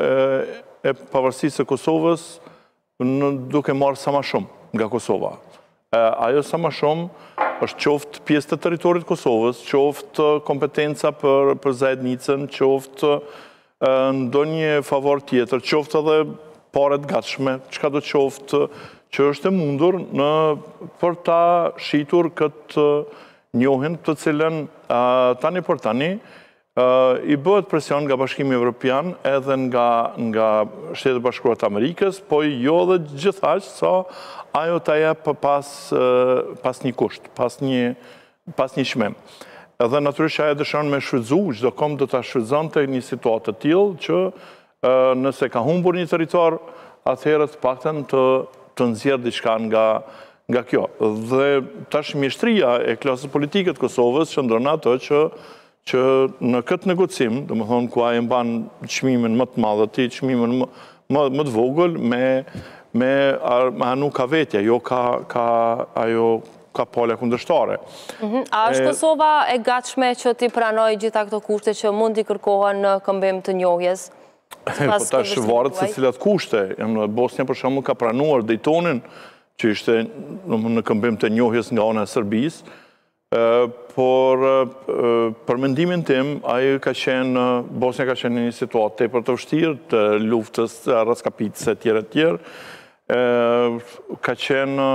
e pavarësisë së Kosovës duke marrë sa më shumë nga Kosova. Ajo sa më shumë është qoftë pjesë të territorit Kosovës, qoftë kompetenca për zajednicën, qoftë ndonjë favor tjetër, qoftë edhe paret gatshme, çka do qoftë që është e mundur për ta shitur këtë njohjen të cilën tani për tani i bëhet presion nga Bashkimi Evropian edhe nga Shtetet Bashkuara të Amerikës, po jo dhe gjithashtu sa ajo ta jep pas një kusht, pas një çmim. Edhe natyrisht ajo dëshon me shfrytzu, çdo kom do ta shfrytëzonte një situatë të tillë që nëse ka humbur një territor, atëherë të paktën të nxjerr diçka nga kjo. Dhe tash mjeshtria e klasës politike të Kosovës qëndron ato që në këtë negocim, domethënë ku ai mban çmimin më të madh aty, çmimin më të vogël me anu ka vetja, jo ka pala kundërshtare. A është Kosova e gatshme që ti pranoj gjitha këto kushte që mund t'i kërkohen në këmbim të njohjes? Po tash varet se cilat kushte. Bosnia për shembull ka pranuar Daytonin, që ishte në këmbim të njohjes nga ana e Serbisë, por për mendimin tim, Bosnia ka qenë në një situatë tepër të vështirë të luftës raskapitëse etj. Ka qenë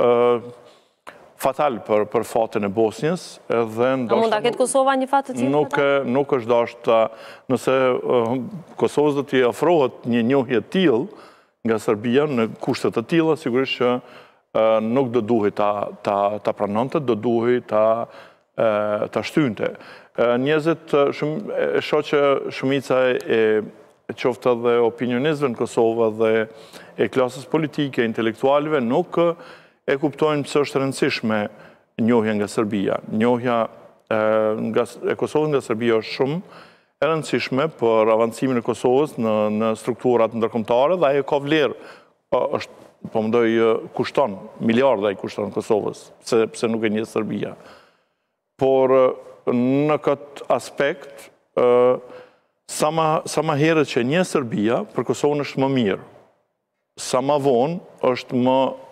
fatal për fatin e Bosnjës. A mund ta ketë Kosova një fat të tillë? Nuk është dashur nëse Kosovës do t'i ofrohet një njohje të tillë nga Serbia në kushte të tilla, sigurisht që nuk do duhet ta pranonte, do duhet ta shtynte. Njerëzit e shoh që shumica e qoftë edhe opinionistëve në Kosovë dhe e klasës politike, intelektualëve nuk e kuptojnë pse është rëndësishme njohja nga Serbia. Njohja e Kosovës nga Serbia është shumë e rëndësishme për avancimin e Kosovës në strukturat ndërkombëtare dhe ajo ka vlerë është, po mendoj, kushton, miliarda i kushton Kosovës, pse nuk e një Serbia. Por në këtë aspekt, sa ma herët që një Serbia, për Kosovën është më mirë. Sa ma vonë është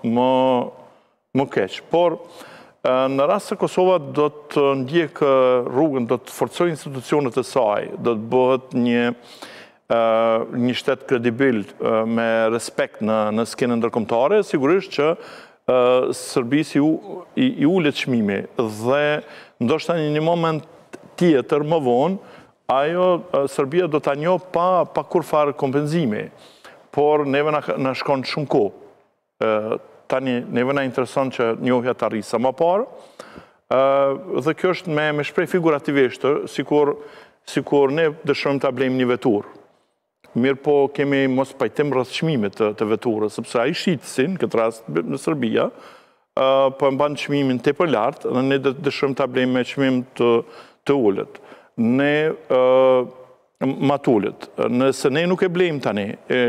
më keqë. Por në rast se Kosova do të ndjekë rrugën, do të forcoj institucionet e saj, do të bëhet një shtet kredibil me respekt në skenën ndërkombëtare, sigurisht që Serbisë i ullet çmimi dhe ndoshta në një moment tjetër më vonë, ajo Serbia do ta njohë pa kurfar kompenzimi. Por neve na shkon shumë kohë. Tani neve na intereson që njohja të arrisë sa më parë, dhe kjo është me shpreh figurativisht, sikur ne dëshirojmë ta blejmë një veturë. Mirë po kemi mos pajtim rreth çmimit të veturës, sepse ai shitësin, këtë rast në Serbia, po e mban çmimin tepër lart dhe ne dëshirojmë ta blejmë me çmim të ulët. Ne matullet. Nëse ne nuk e blejmë tani,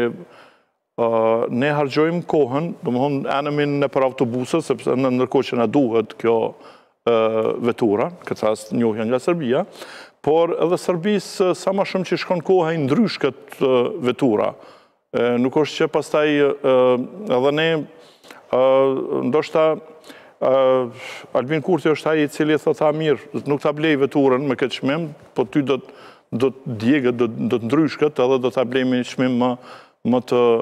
ne hargjojmë kohën, domethënë anemin në për autobusët, sepse ndërkohë që na duhet kjo vetura, këtë rast njohja nga Serbia, por edhe Serbisë sa më shumë që shkon koha i ndrysh këtë vetura. Nuk është që pastaj edhe ne ndoshta Albin Kurti është ai i cili thotë mirë, nuk ta blej veturën me këtë çmim, po ty do të djegët, do të ndryshkët edhe do ta blejmë një çmim më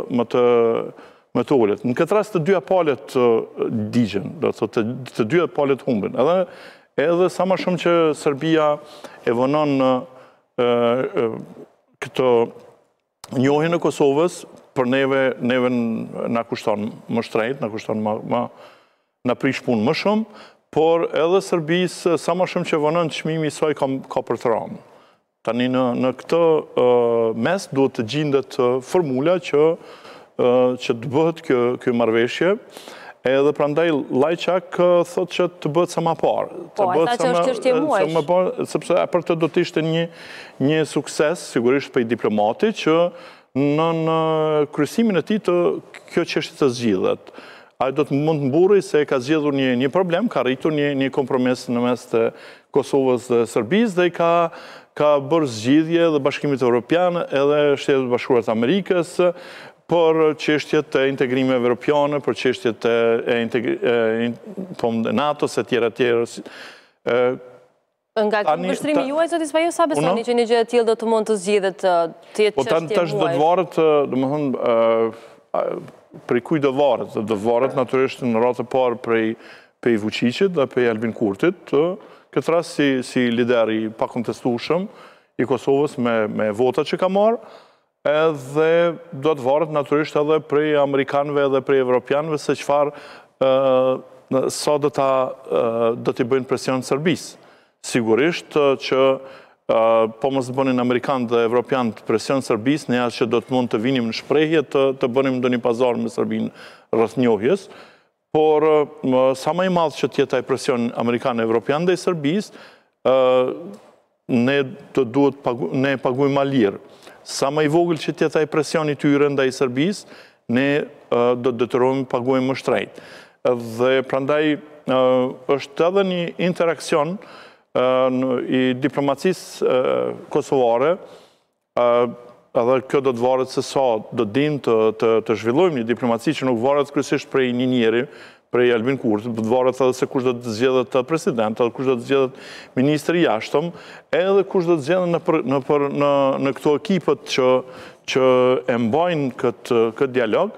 të ulët. Në këtë rast të dyja palët digjen, do të thotë të dyja palët humben. Edhe sa më shumë që Serbia e vonon këtë njohjen e Kosovës, për neve na kushton më shtrejt, na kushton na prish punë më shumë, por edhe Serbisë sa më shumë që vonon çmimi i saj ka për të rënë. Tani në këtë mes duhet të gjendet formula që të bëhet kjo marrëveshje. Edhe prandaj Lajçak thotë që të bëhet sa më parë. Po, ata që është çështje muajsh. Sepse për të do të ishte një sukses, sigurisht për i diplomatit, që në kryesimin e tij kjo çështje të zgjidhet. Ai do të mund të mburri se ka zgjedhur një problem, ka arritur një kompromis në mes të Kosovës dhe Serbisë dhe ka bërë zgjidhje dhe Bashkimit Evropian edhe Shtetet Bashkuara të Amerikës, për çështjet e integrimeve evropiane, për çështjet e NATO-s e tjera. Nga mbështrimi juaj, zoti Spajo, sa besoni që një gjë e tillë do të mund të zgjidhet të jetë çështje muaj? Po tash do të varet, domethënë, prej kujt do varet? Do varet natyrisht në radhë të parë prej Vučićit dhe prej Albin Kurtit, këtë rast si lider i pakontestueshëm i Kosovës me votat që ka marrë. Edhe do të varet natyrisht edhe prej Amerikanëve dhe prej Evropianëve se çfarë sa do t'i bëjnë presion Serbisë. Sigurisht që po mos bënin Amerikanë dhe Evropianët presion Serbisë, ne as që do të mund të vinim në shprehje të bënim ndonjë pazar me Serbinë rreth njohjes, por sa më i madh që të jetë ai presion Amerikan e Evropian ndaj Serbisë, ne paguajmë më lirë. Sa më i vogël që tjetë ai presioni tyre ndaj Serbisë, ne do të detyrohemi paguajmë më shtrejt. Dhe prandaj është edhe një interakcion i diplomacisë kosovare, edhe kjo do të varet se sa do dim të zhvillojmë një diplomaci që nuk varet kryesisht prej një njeri, prej Albin Kurti, do të varet edhe se kush do të zgjedhet president, edhe kush do të zgjedhet ministri i jashtëm, edhe kush do të zgjedhet në këto ekipet që e mbajnë këtë dialog,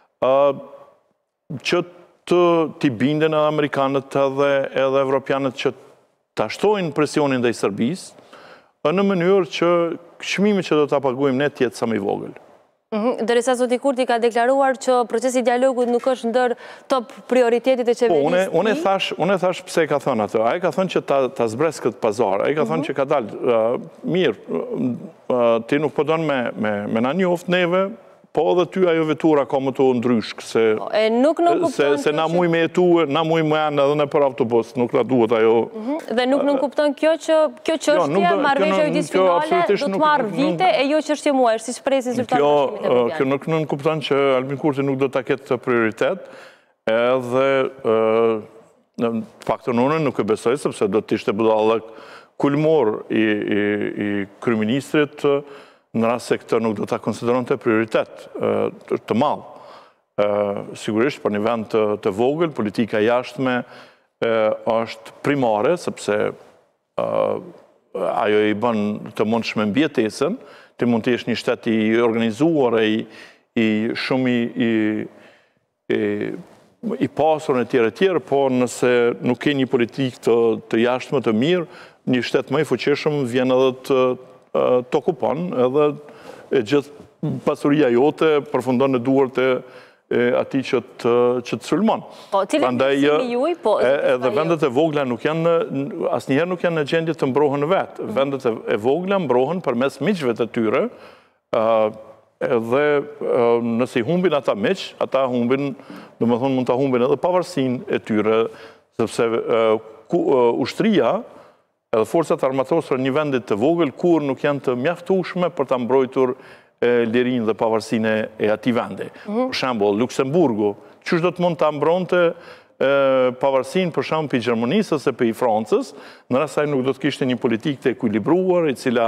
që t'i binden edhe Amerikanët edhe Evropianët që ta shtojnë presionin ndaj Serbisë, në mënyrë që çmimi që do ta paguajmë ne të jetë sa më i vogël. Derisa zoti Kurti ka deklaruar që procesi i dialogut nuk është ndër top prioritetit e qeverisë. Unë e thash pse ka thënë atë. Ai ka thënë që ta zbres këtë pazar. Ai ka thënë që ka dalë mirë. Ti nuk po don me na njoft neve, Po edhe ty ajo vetura ka më të ndryshk, se na muj me jetu, na muj me janë edhe në për autobus, nuk la duhet ajo... Dhe nuk kupton kjo çështje, marrëveshja judis finale, do të marrë vite e jo çështje muajsh, si shpresi zyrtar bashkimit evropian. Kjo nuk kupton që Albin Kurti nuk do ta ketë prioritet, edhe në faktën unë nuk e besoj, sepse do të ishte budallëk kulmor i kryeministrit, në rast se këtë nuk do të konsideron të prioritet të madh. Sigurisht, për një vend të vogël, politika jashtme është primare, sepse ajo i bën të mundshme mbjetesën, të mund të jesh një shtet i organizuar, i shumë i pasur e tjerë, po nëse nuk ke një politikë të jashtme të mirë, një shtet më i fuqishëm vjen edhe të okupon, edhe gjithë pasuria jote përfundon në duart e ati që të sulmon. Edhe vendet e vogla asnjëherë nuk janë në gjendje të mbrohen vetë. Vendet e vogla mbrohen përmes miqve të tyre, edhe nëse i humbin ata miq, ata humbin, domethënë mund ta humbin edhe pavarësinë e tyre, sepse ushtria edhe forcat armatosore një vendit të vogël kur nuk janë të mjaftueshme për ta mbrojtur lirinë dhe pavarësinë e atij vendi. Për shembull, Luksemburgu, çish do të mund ta mbronte pavarësinë për shembull për Gjermanisë ose për Francës, në rast se ai nuk do të kishte një politikë të ekuilibruar, e cila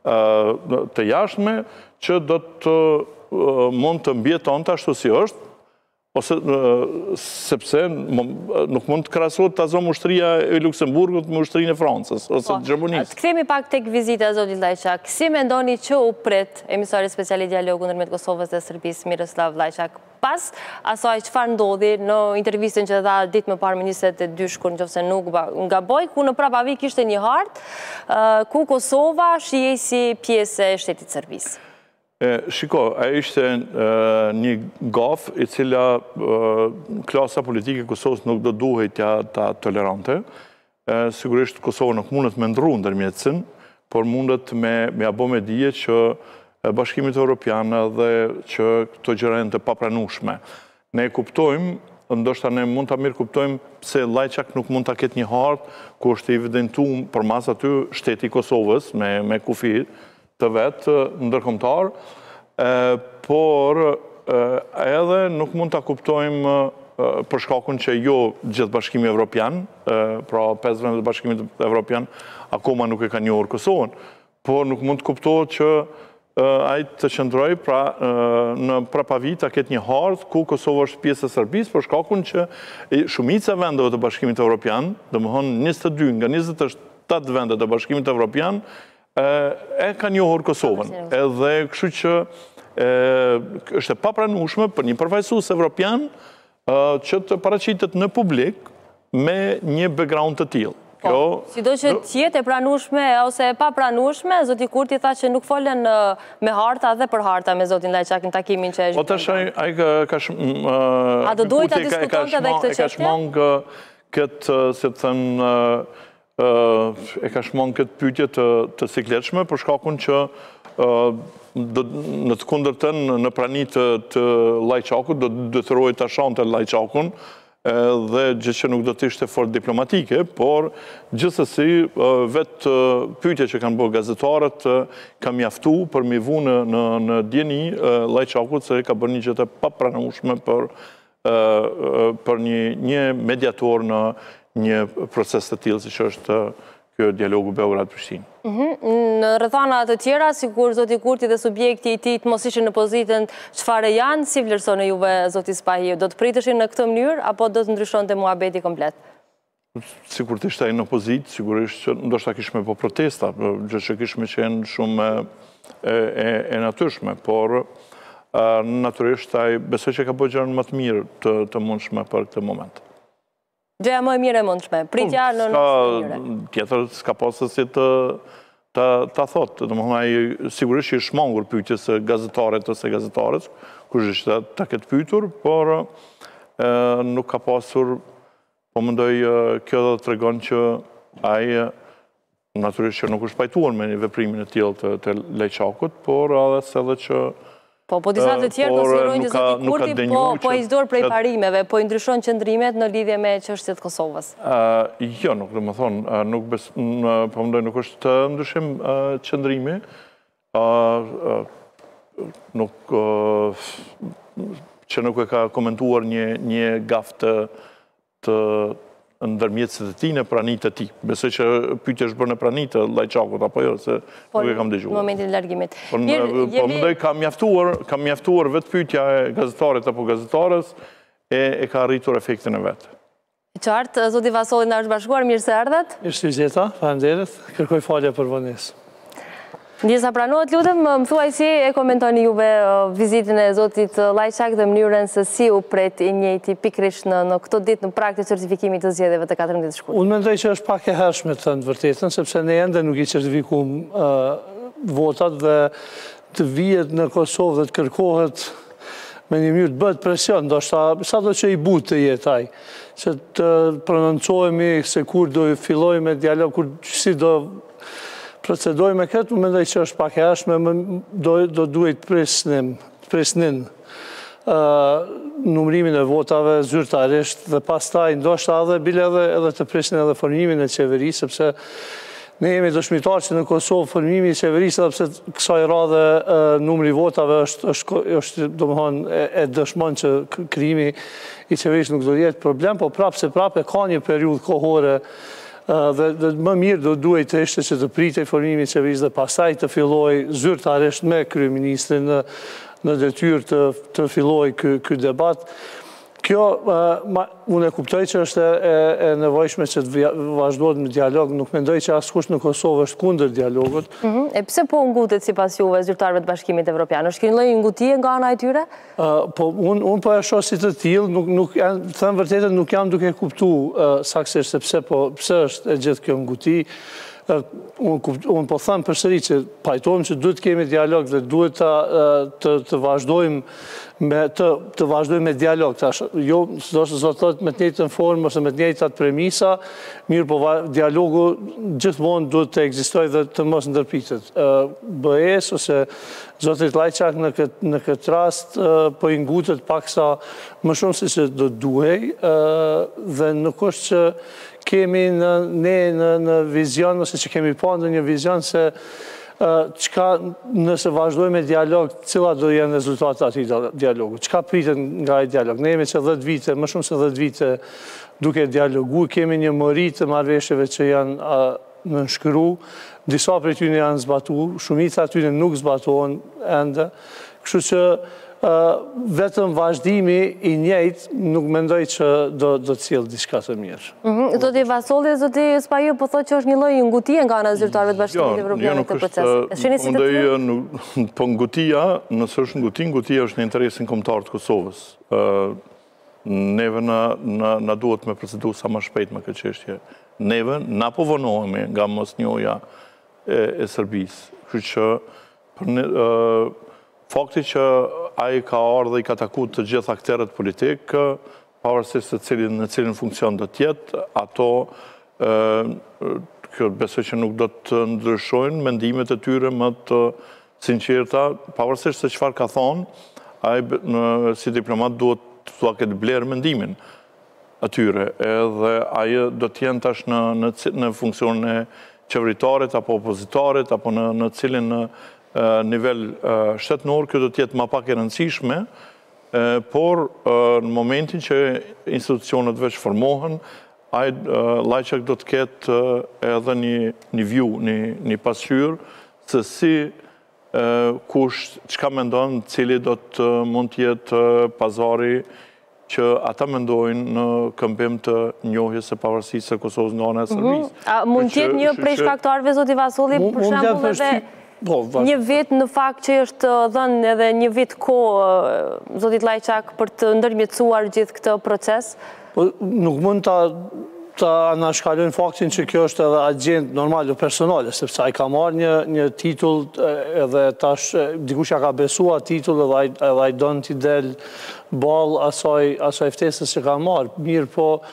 të jashtme, që do të mund të mbjetonte ashtu si është, ose sepse nuk mund të krahasohet ta zonë ushtria e Luksemburgut me ushtrinë e Francës ose të Gjermanisë. Kthehemi pak tek vizita e zotit Lajçak. Si mendoni që u pret emisari special i dialogut ndërmjet Kosovës dhe Serbisë Miroslav Lajçak pas asaj çfarë ndodhi në intervistën që dha ditë më parë ministrit e dyshkur, nëse nuk gaboj, ku në prapavi kishte një hartë ku Kosova shihej si pjesë e shtetit serbisë. Shiko, ajo ishte një gaf i cila klasa politike e Kosovës nuk do duhet ta tolerante. Sigurisht Kosova nuk mundet me ndru ndërmjetësin, por mundet me abo me dije që Bashkimit Evropian dhe që këto gjëra janë të papranueshme. Ne kuptojmë, ndoshta ne mund ta mirë kuptojmë pse Lajçak nuk mund ta ketë një hartë ku është evidentuar përmas aty shteti i Kosovës me kufi të vetë ndërkombëtar, por edhe nuk mund ta kuptojmë për shkakun që jo gjithë Bashkimi Evropian, pra 5 vendet e Bashkimit Evropian, akoma nuk e kanë njohur Kosovën, por nuk mund të kuptohet që ai të qëndroj në prapavi ta ketë një hartë ku Kosova është pjesë e Serbisë, për shkakun që shumica e vendeve të Bashkimit Evropian, domethënë 22 nga 27 vendet e Bashkimit Evropian, e ka njohur Kosovën. Edhe kështu që është e papranueshme për një përfaqësues evropian që të paraqitet në publik me një background të tillë. Sido që tjetë e pranueshme ose e papranueshme, zoti Kurti tha që nuk folen me harta dhe për harta me zotin Lajçak në takimin që e zhvilluar. Po tash ai ka a do duhet ta diskutonte edhe këtë çështje? E ka shmang këtë, si të thënë, e ka shmang këtë pyetje të sikletshme për shkakun që në të kundërtën në prani të Lajçakut do detyrohej ta shante Lajçakun dhe gjë që nuk do të ishte fort diplomatike, por gjithsesi vetë pyetja që kanë bërë gazetarët ka mjaftuar për mi vënë në dieni Lajçakut se ka bërë një gjë të papranueshme për një mediator në një proces të tillë siç është kjo dialogu Beograd-Prishtinë. Në rrethana të tjera, sikur zoti Kurti dhe subjekti i tij të mos ishin në pozitën çfarë janë, si vlerëson juve zoti Spahi, do të priteshin në këtë mënyrë apo do të ndryshonte muhabeti komplet? Sikur të ishte ai në opozitë, sigurisht që ndoshta kishme po protesta, gjë që kishme qenë shumë e natyrshme, por natyrisht ai besoj që ka bërë gjëra më të mirë të mundshme për këtë moment. Gjëja më e mirë e mundshme, pritja në mënyrë. Tjetër s'ka pasë si ta thotë, domethënë ai sigurisht që është shmangur pyetjes së gazetarit ose gazetarës, kush është ta ketë pyetur, por nuk ka pasur, po mendoj kjo do të tregon që ai natyrisht që nuk është pajtuar me një veprimin e tillë të Lajçakut, por edhe që Po disa të tjerë konsiderojnë që zoti Kurti po izdor prej parimeve, po i ndryshon qëndrimet në lidhje me çështjet Kosovës. Jo, nuk do më thonë, po mendoj nuk është të ndryshim qëndrimi, që nuk e ka komentuar një gaf të ndërmjetësit e ti në pranit e ti. Besoj që pyetje është bërë në pranit e Lajçakut, apo jo, se nuk e kam dëgjuar. Në momentin e largimit. Po mendoj kam mjaftuar vetë pyetja e gazetarit apo gazetarës e ka arritur efektin e vetë. Qartë, zoti Vasolli na është bashkuar, mirë se erdhët. Mirë se gjeta, faleminderit, kërkoj falje për vonesë. Ndjesa pranohet, lutem, më thuaj si e komentoni juve vizitën e zotit Lajçak dhe mënyrën se si u pret i njëjti pikërisht në këto ditë në prag të certifikimit të zgjedhjeve të 14 shkurt. Unë mendoj që është pak e hershme të thënë vërtetën, sepse ne ende nuk i certifikum votat dhe të vihet në Kosovë dhe të kërkohet me një mënyrë të bëhet presion, ndoshta sado që i butë të jetaj, që të prononcohemi se kur do fillojmë me dialog, kur si do procedoj me këtë, më mendoj që është pak e hershme, do duhet presnin numrimin e votave zyrtarisht dhe pastaj ndoshta edhe të presnin edhe formimin e qeverisë, sepse ne jemi dëshmitar që në Kosovë formimi i qeverisë, edhe pse kësaj radhe numri votave është domethënë e dëshmon që krijimi i qeverisë nuk do jetë problem, po prapë ka një periudhë kohore dhe më mirë do duhet të ishte që të pritej formimi i qeverisë dhe pastaj të filloj zyrtarisht me kryeministrin në detyrë të filloj ky debat. Kjo, unë e kuptoj që është e nevojshme që të vazhdohet me dialog, nuk mendoj që askush në Kosovë është kundër dialogut. E pse po ngutet sipas juve zyrtarëve të Bashkimit Evropian? Është një lloj ngutie nga ana e tyre? Po unë po e shoh si të tillë, them vërtetën nuk jam duke kuptuar saktësisht se pse është e gjithë kjo nguti. Unë po them përsëri që pajtohem që duhet kemi dialog dhe duhet të vazhdojmë me dialog. Jo, do të thotë me të njëjtën formë ose me të njëjtat premisa, mirë po dialogu gjithmonë duhet të ekzistojë dhe të mos ndërpritet. BE-s ose zotit Lajçak në këtë rast po i ngutet paksa më shumë se që do duhej dhe nuk është që kemi në vizion, ose që kemi pa në një vizion se nëse vazhdojmë me dialog, cila do jenë rezultatet ati dialogu, qka pritet nga i dialog. Ne jemi që 10 vite, më shumë se 10 vite duke dialogu, kemi një mëri të marrëveshjeve që janë nënshkëru, disa për tyne janë zbatu, shumica tyne nuk zbatohen ende, kështu që vetëm vazhdimi i njëjtë nuk mendoj që do të cilë diçka të mirë. Zoti Vasolli dhe zoti Spaju po thotë që është një lloj ngutie nga ana e zyrtarëve të Bashkimit Evropian këtë proces. Po ngutia, nëse është ngutia është në interesin kombëtar të Kosovës. Neve na duhet me procedu sa më shpejt me këtë çështje. Neve na po vonohemi nga mosnjoja e Serbisë. Kështu që fakti që ai ka ardhur dhe i ka takuar të gjithë aktorët politik, pavarësisht se në cilin funksion do të jetë, ato besoj që nuk do të ndryshojnë mendimet e tyre më të sinqerta, pavarësisht se çfarë ka thonë, ai si diplomat duhet të ketë blerë mendimin atyre, edhe ai do të jenë tash në funksionin e qeveritarit apo opozitarit apo në cilin nivel shtetënor, kjo do të jetë më pak e rëndësishme, por në momentin që institucionet veç formohen, Lajçak do të ketë edhe një view, një pasqyrë, se si kush, çka mendon, cili do të mund të jetë pazari që ata mendojnë në këmbim të njohjes së pavarësisë së Kosovës nga ana e Serbisë. A mund të jetë një prej shkaktarëve zoti Vasolli, për shembull edhe një vit në fakt që është dhënë edhe një vit kohë zotit Lajçak për të ndërmjetësuar gjithë këtë proces? Nuk mund të anashkalojnë faktin që kjo është edhe agjend normal o personale, sepse ai ka marrë një titull edhe tash dikush ja ka besuar titull edhe ai don t'i del ball asaj ftesës që ka marrë. Mirë po,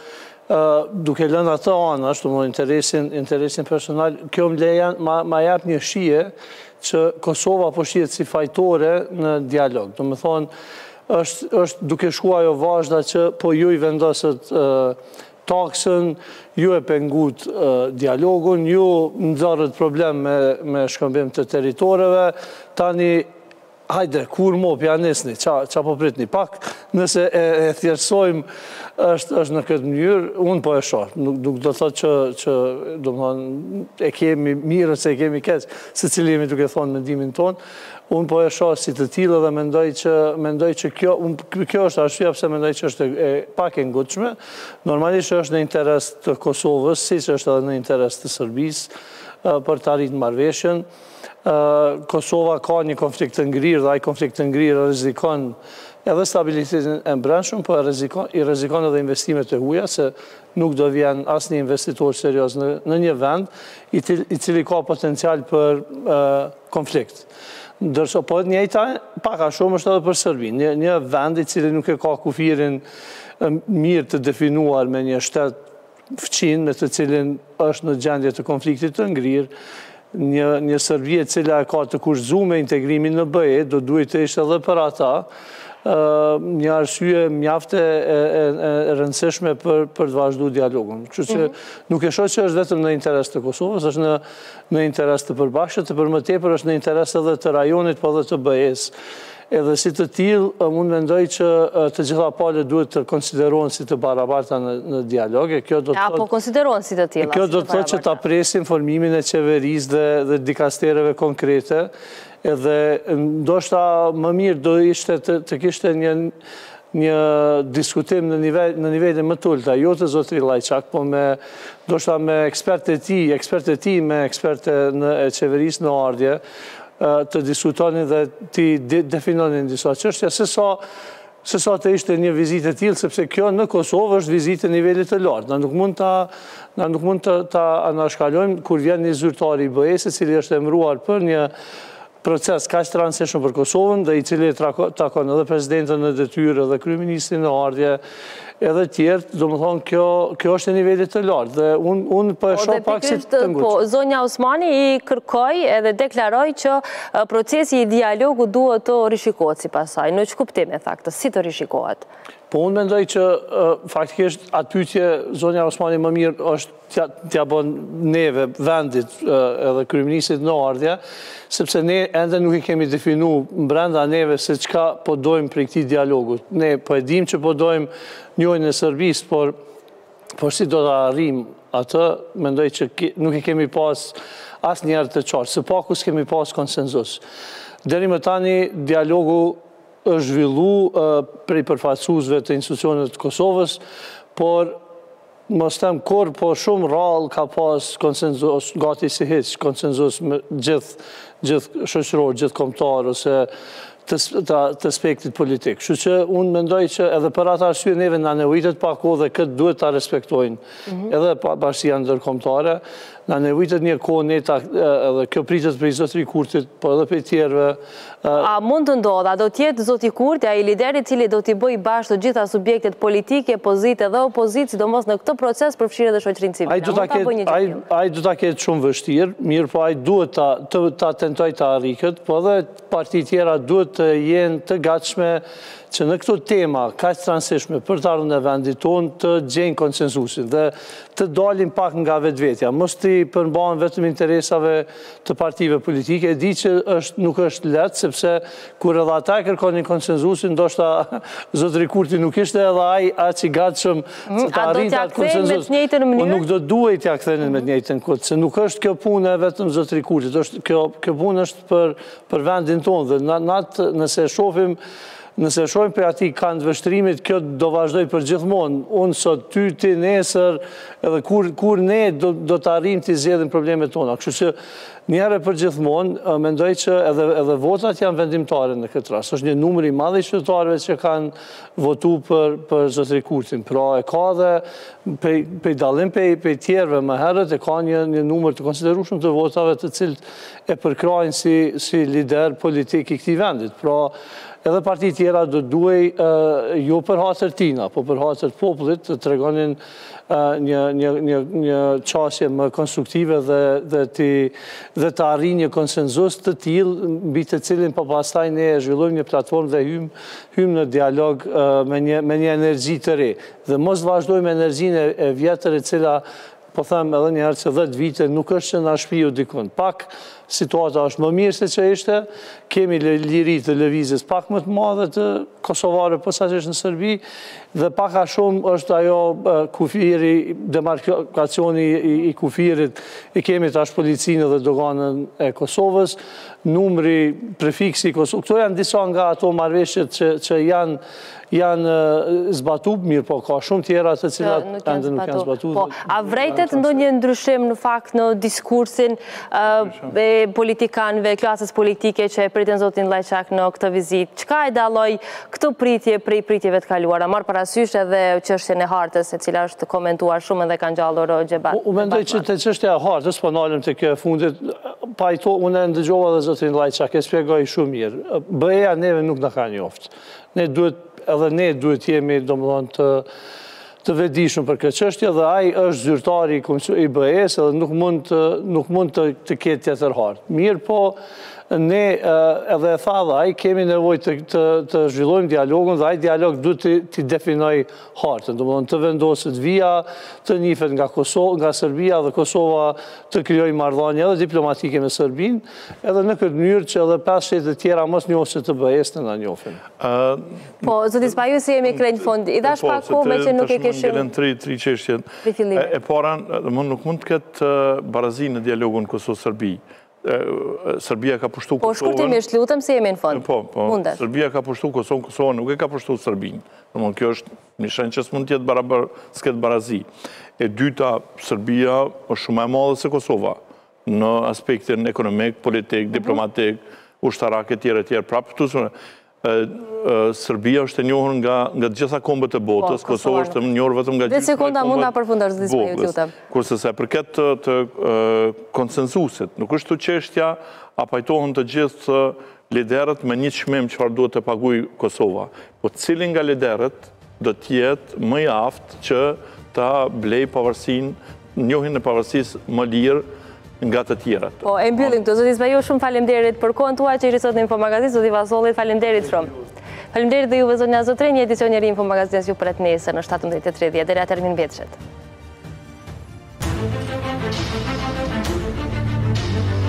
duke lënë atë anash, interesin personal, kjo më lejan ma jep një shije që Kosova po shihet si fajtore në dialog. Do më thonë, është duke shkua jo vazhda që po ju i vendosët taksën, ju e pengut dialogun, ju nëzarët problem me shkëmbim të teritoreve, tani hajde, kur mo pjanisni, qa po prit një pak, nëse e thjesojmë është në këtë mënyrë, unë po e shoh. Nuk do thot që do më thonë, e kemi mirë se e kemi keq, se cili jemi duke thonë mendimin tonë, unë po e shoh si të tillë dhe mendoj që kjo është arsyeja pse mendoj që është pak e ngutshme. Normalisht është në interes të Kosovës, siç është edhe në interes të Serbisë për të arritur marrëveshjen. Kosova ka një konflikt të ngrirë dhe ai konflikt të ngrirë rrezikon edhe stabilitetin e brendshëm, po i rrezikon edhe investimet e huaja, se nuk do vjen asnjë investitor serioz në një vend i cili ka potencial për konflikt. Ndërsa po të njëjta pak a shumë është edhe për Serbinë, një vend i cili nuk e ka kufirin mirë të definuar me një shtet fëqin me të cilin është në gjendje të konfliktit të ngrirë, një Serbi e cila ka të kushtuar me integrimin në BE, do duhet të ishte edhe për ata një arsye mjaft e rëndësishme për të vazhduar dialogun. Kështu që nuk e shoh që është vetëm në interes të Kosovës, është në interes të përbashkët, për më tepër është në interes edhe të rajonit, po edhe të BE-s. Edhe si të tillë, unë mendoj që të gjitha palët duhet të konsiderohen si të barabarta në dialog. Po konsiderohen si të tilla. Kjo do të thotë që ta presim formimin e qeverisë dhe dikastereve konkrete, edhe ndoshta më mirë do ishte të kishte një diskutim në nivele më të ulta, jo të zotri Lajçak, po ndoshta me ekspertë e tij, me ekspertë e qeverisë në ardhje, të diskutonin dhe të definonin disa çështje, se sa të ishte një vizitë e tillë, sepse kjo në Kosovë është vizitë nivelit të lartë. Na nuk mund ta anashkalojmë kur vjen një zyrtar i BE-s, i cili është emëruar për një proces kaq të rëndësishëm për Kosovën dhe i cili takon edhe presidentën në detyrë dhe kryeministrin në ardhje edhe tjertë, do më thonë kjo është e nivelit të lartë dhe unë po e shoh pak si të ngushtë. Zonja Osmani i kërkoi edhe deklaroi që procesi i dialogu duhet të rishikohet sipasaj. Në ç'kuptim e tha këtë, si të rishikohet? Po unë mendoj që faktikisht atë pyetje zonja Osmani më mirë është t'ja bën neve, vendit edhe kryeministrit në ardhje, sepse ne ende nuk i kemi definu brenda neve se çka po dojmë prej këtij dialogu. Ne po e dim që po dojmë njojnë e Serbisë, por si do të arrijmë atë, mendoj që nuk i kemi pas asnjëherë të qartë, së paku s'kemi pas konsenzus. Deri më tani dialogu është zhvillu prej përfaqësuesve të institucioneve të Kosovës, por mos them kur, po shumë rrallë ka pas konsenzus, gati si hiç, konsenzus me gjithë shoqëror, gjithë kombëtar ose të aspektit politik. Kështu që unë mendoj që edhe për atë arsye neve na nevojitet pak kohë dhe këtë duhet ta respektojnë. Edhe bashkia ndërkombëtare, na nevojitet një kohë ne edhe kjo pritet prej zotri Kurtit, po edhe prej tjerëve. A mund të ndodha, do t'jetë zoti Kurti, ai lideri i cili do t'i bëjë bashkë të gjitha subjektet politike, pozitë dhe opozitë, sidomos në këtë proces përfshirë edhe shoqërinë civile. Ai do ta ketë shumë vështirë, mirë po ai duhet ta tentojë ta arrijë, po edhe partitë tjera duhet të jenë të gatshme që në këto tema kaq të rëndësishme për të ardhurën e vendit tonë të gjejnë konsensusin dhe të dalin pak nga vetvetja. Mos t'i përmbahen vetëm interesave të partive politike. E di që nuk është lehtë, sepse kur edhe ata kërkonin konsensusin, ndoshta zotri Kurti nuk ishte edhe ai aq i gatshëm që të arrijë atë konsensus. Po nuk do duhet t'ia kthenin me të njëjtën kohë, se nuk është kjo punë vetëm zotri Kurtit, kjo punë është për vendin tonë dhe nëse shohim për ati kanë të vështrimit, kjo do vazhdoj për gjithmonë. Unë sot, ty, ti, nesër, edhe kur ne do të arrijmë të zgjedhim problemet tona. Kështu që njëherë për gjithmonë, mendoj që edhe votat janë vendimtare në këtë rast. Është një numër i madh i qytetarëve që kanë votu për zotri Kurtin. Pra e ka dhe pe dallim pe tjerëve më herët e ka një numër të konsiderueshëm të votave të cilët e përkrajnë si lider politik i këtij vendit. Pra edhe parti tjera do duhej jo për hatër tina, po për hatër popullit të tregonin një qasje më konstruktive dhe të arri një konsenzus të tillë mbi të cilin po pastaj ne zhvillojmë një platformë dhe hym në dialog me një energji të re. Dhe mos vazhdojmë energjinë e vjetër e cila po them edhe një herë që 10 vite nuk është që na shpiu dikun. Pak situata është më mirë se që ishte, kemi liri të lëvizjes pak më të madhe të kosovare posaçërisht në Serbi, dhe pak a shumë është ajo kufiri, demarkacioni i kufirit, i kemi tash policinë dhe doganën e Kosovës, numri, prefiksi i Kosovës. Këto janë disa nga ato marrëveshjet që janë zbatuar, mirë po ka shumë tjera të cilat ende nuk janë zbatuar. A vrejtet ndonjë ndryshim në fakt në diskursin e politikanëve, klasës politike që e pritin zotin Lajçak në këtë vizitë? Çka e dalloi këtë pritje prej pritjeve të kaluara? Marr parasysh edhe çështjen e hartës, e cila është komentuar shumë dhe ka ngjallur gjebat. Unë mendoj që te çështja e hartës, po ndalem te kjo e fundit, unë ndëgjova dhe zotin Lajçak e shpjegoi shumë mirë. BE-ja neve nuk na ka njoftë. Ne duhet jemi domethënë të vetëdijshëm për këtë çështje, dhe ai është zyrtari i BE-s dhe nuk mund të ketë tjetër hartë. Mirë po, ne edhe e tha dhe ai kemi nevojë të zhvillojmë dialogun, dhe ai dialog duhet të definoj hartën, domethënë të vendoset vija, të njihet nga Serbia dhe Kosova të krijojë marrëdhënie edhe diplomatike me Serbinë, edhe në këtë mënyrë që edhe 5 shtete të tjera mos njohin të BE-s na njohin. Po, zoti Spaju, si jemi krejt fund. I dash pak kohë me që nuk e kishim. Tri çështjet. E para, nuk mund të ketë barazi në dialogun Kosovë-Serbi. Serbia ka pushtu Kosovën... Po, shkurtimisht, lutem se jemi në fund. Po, Serbia ka pushtu Kosovën, nuk e ka pushtu Serbinë. Kjo është një shenjë që s'mund t'jetë barabar, s'ketë barazi. E dyta, Serbia është shumë e madhe se Kosova, në aspektin ekonomik, politik, diplomatik, ushtarak e tjere. Prapë, Serbia është e njohur nga të gjitha kombët e botës, Kosova është e njohur vetëm nga gjitha sekunda mund ta përfundosh dispozitiv. Kurse sa përket të konsensusit, nuk është të çështja a pajtohen të gjithë liderët me një çmim çfarë duhet të paguajë Kosova, po cili nga liderët do të jetë më i aftë që ta blej pavarësinë, njohjen e pavarësisë më lirë nga të tjerat. Po, e mbyllim këtu. Zoti Spaju, shumë faleminderit për kohën tuaj që ishit sot në Infomagazin. Zoti Vasollit, faleminderit shumë. Faleminderit dhe juve zonja zotëri, një edicion i ri Infomagazin ju pret nesër në 17:30. Deri atëherë mirëmbëjtje.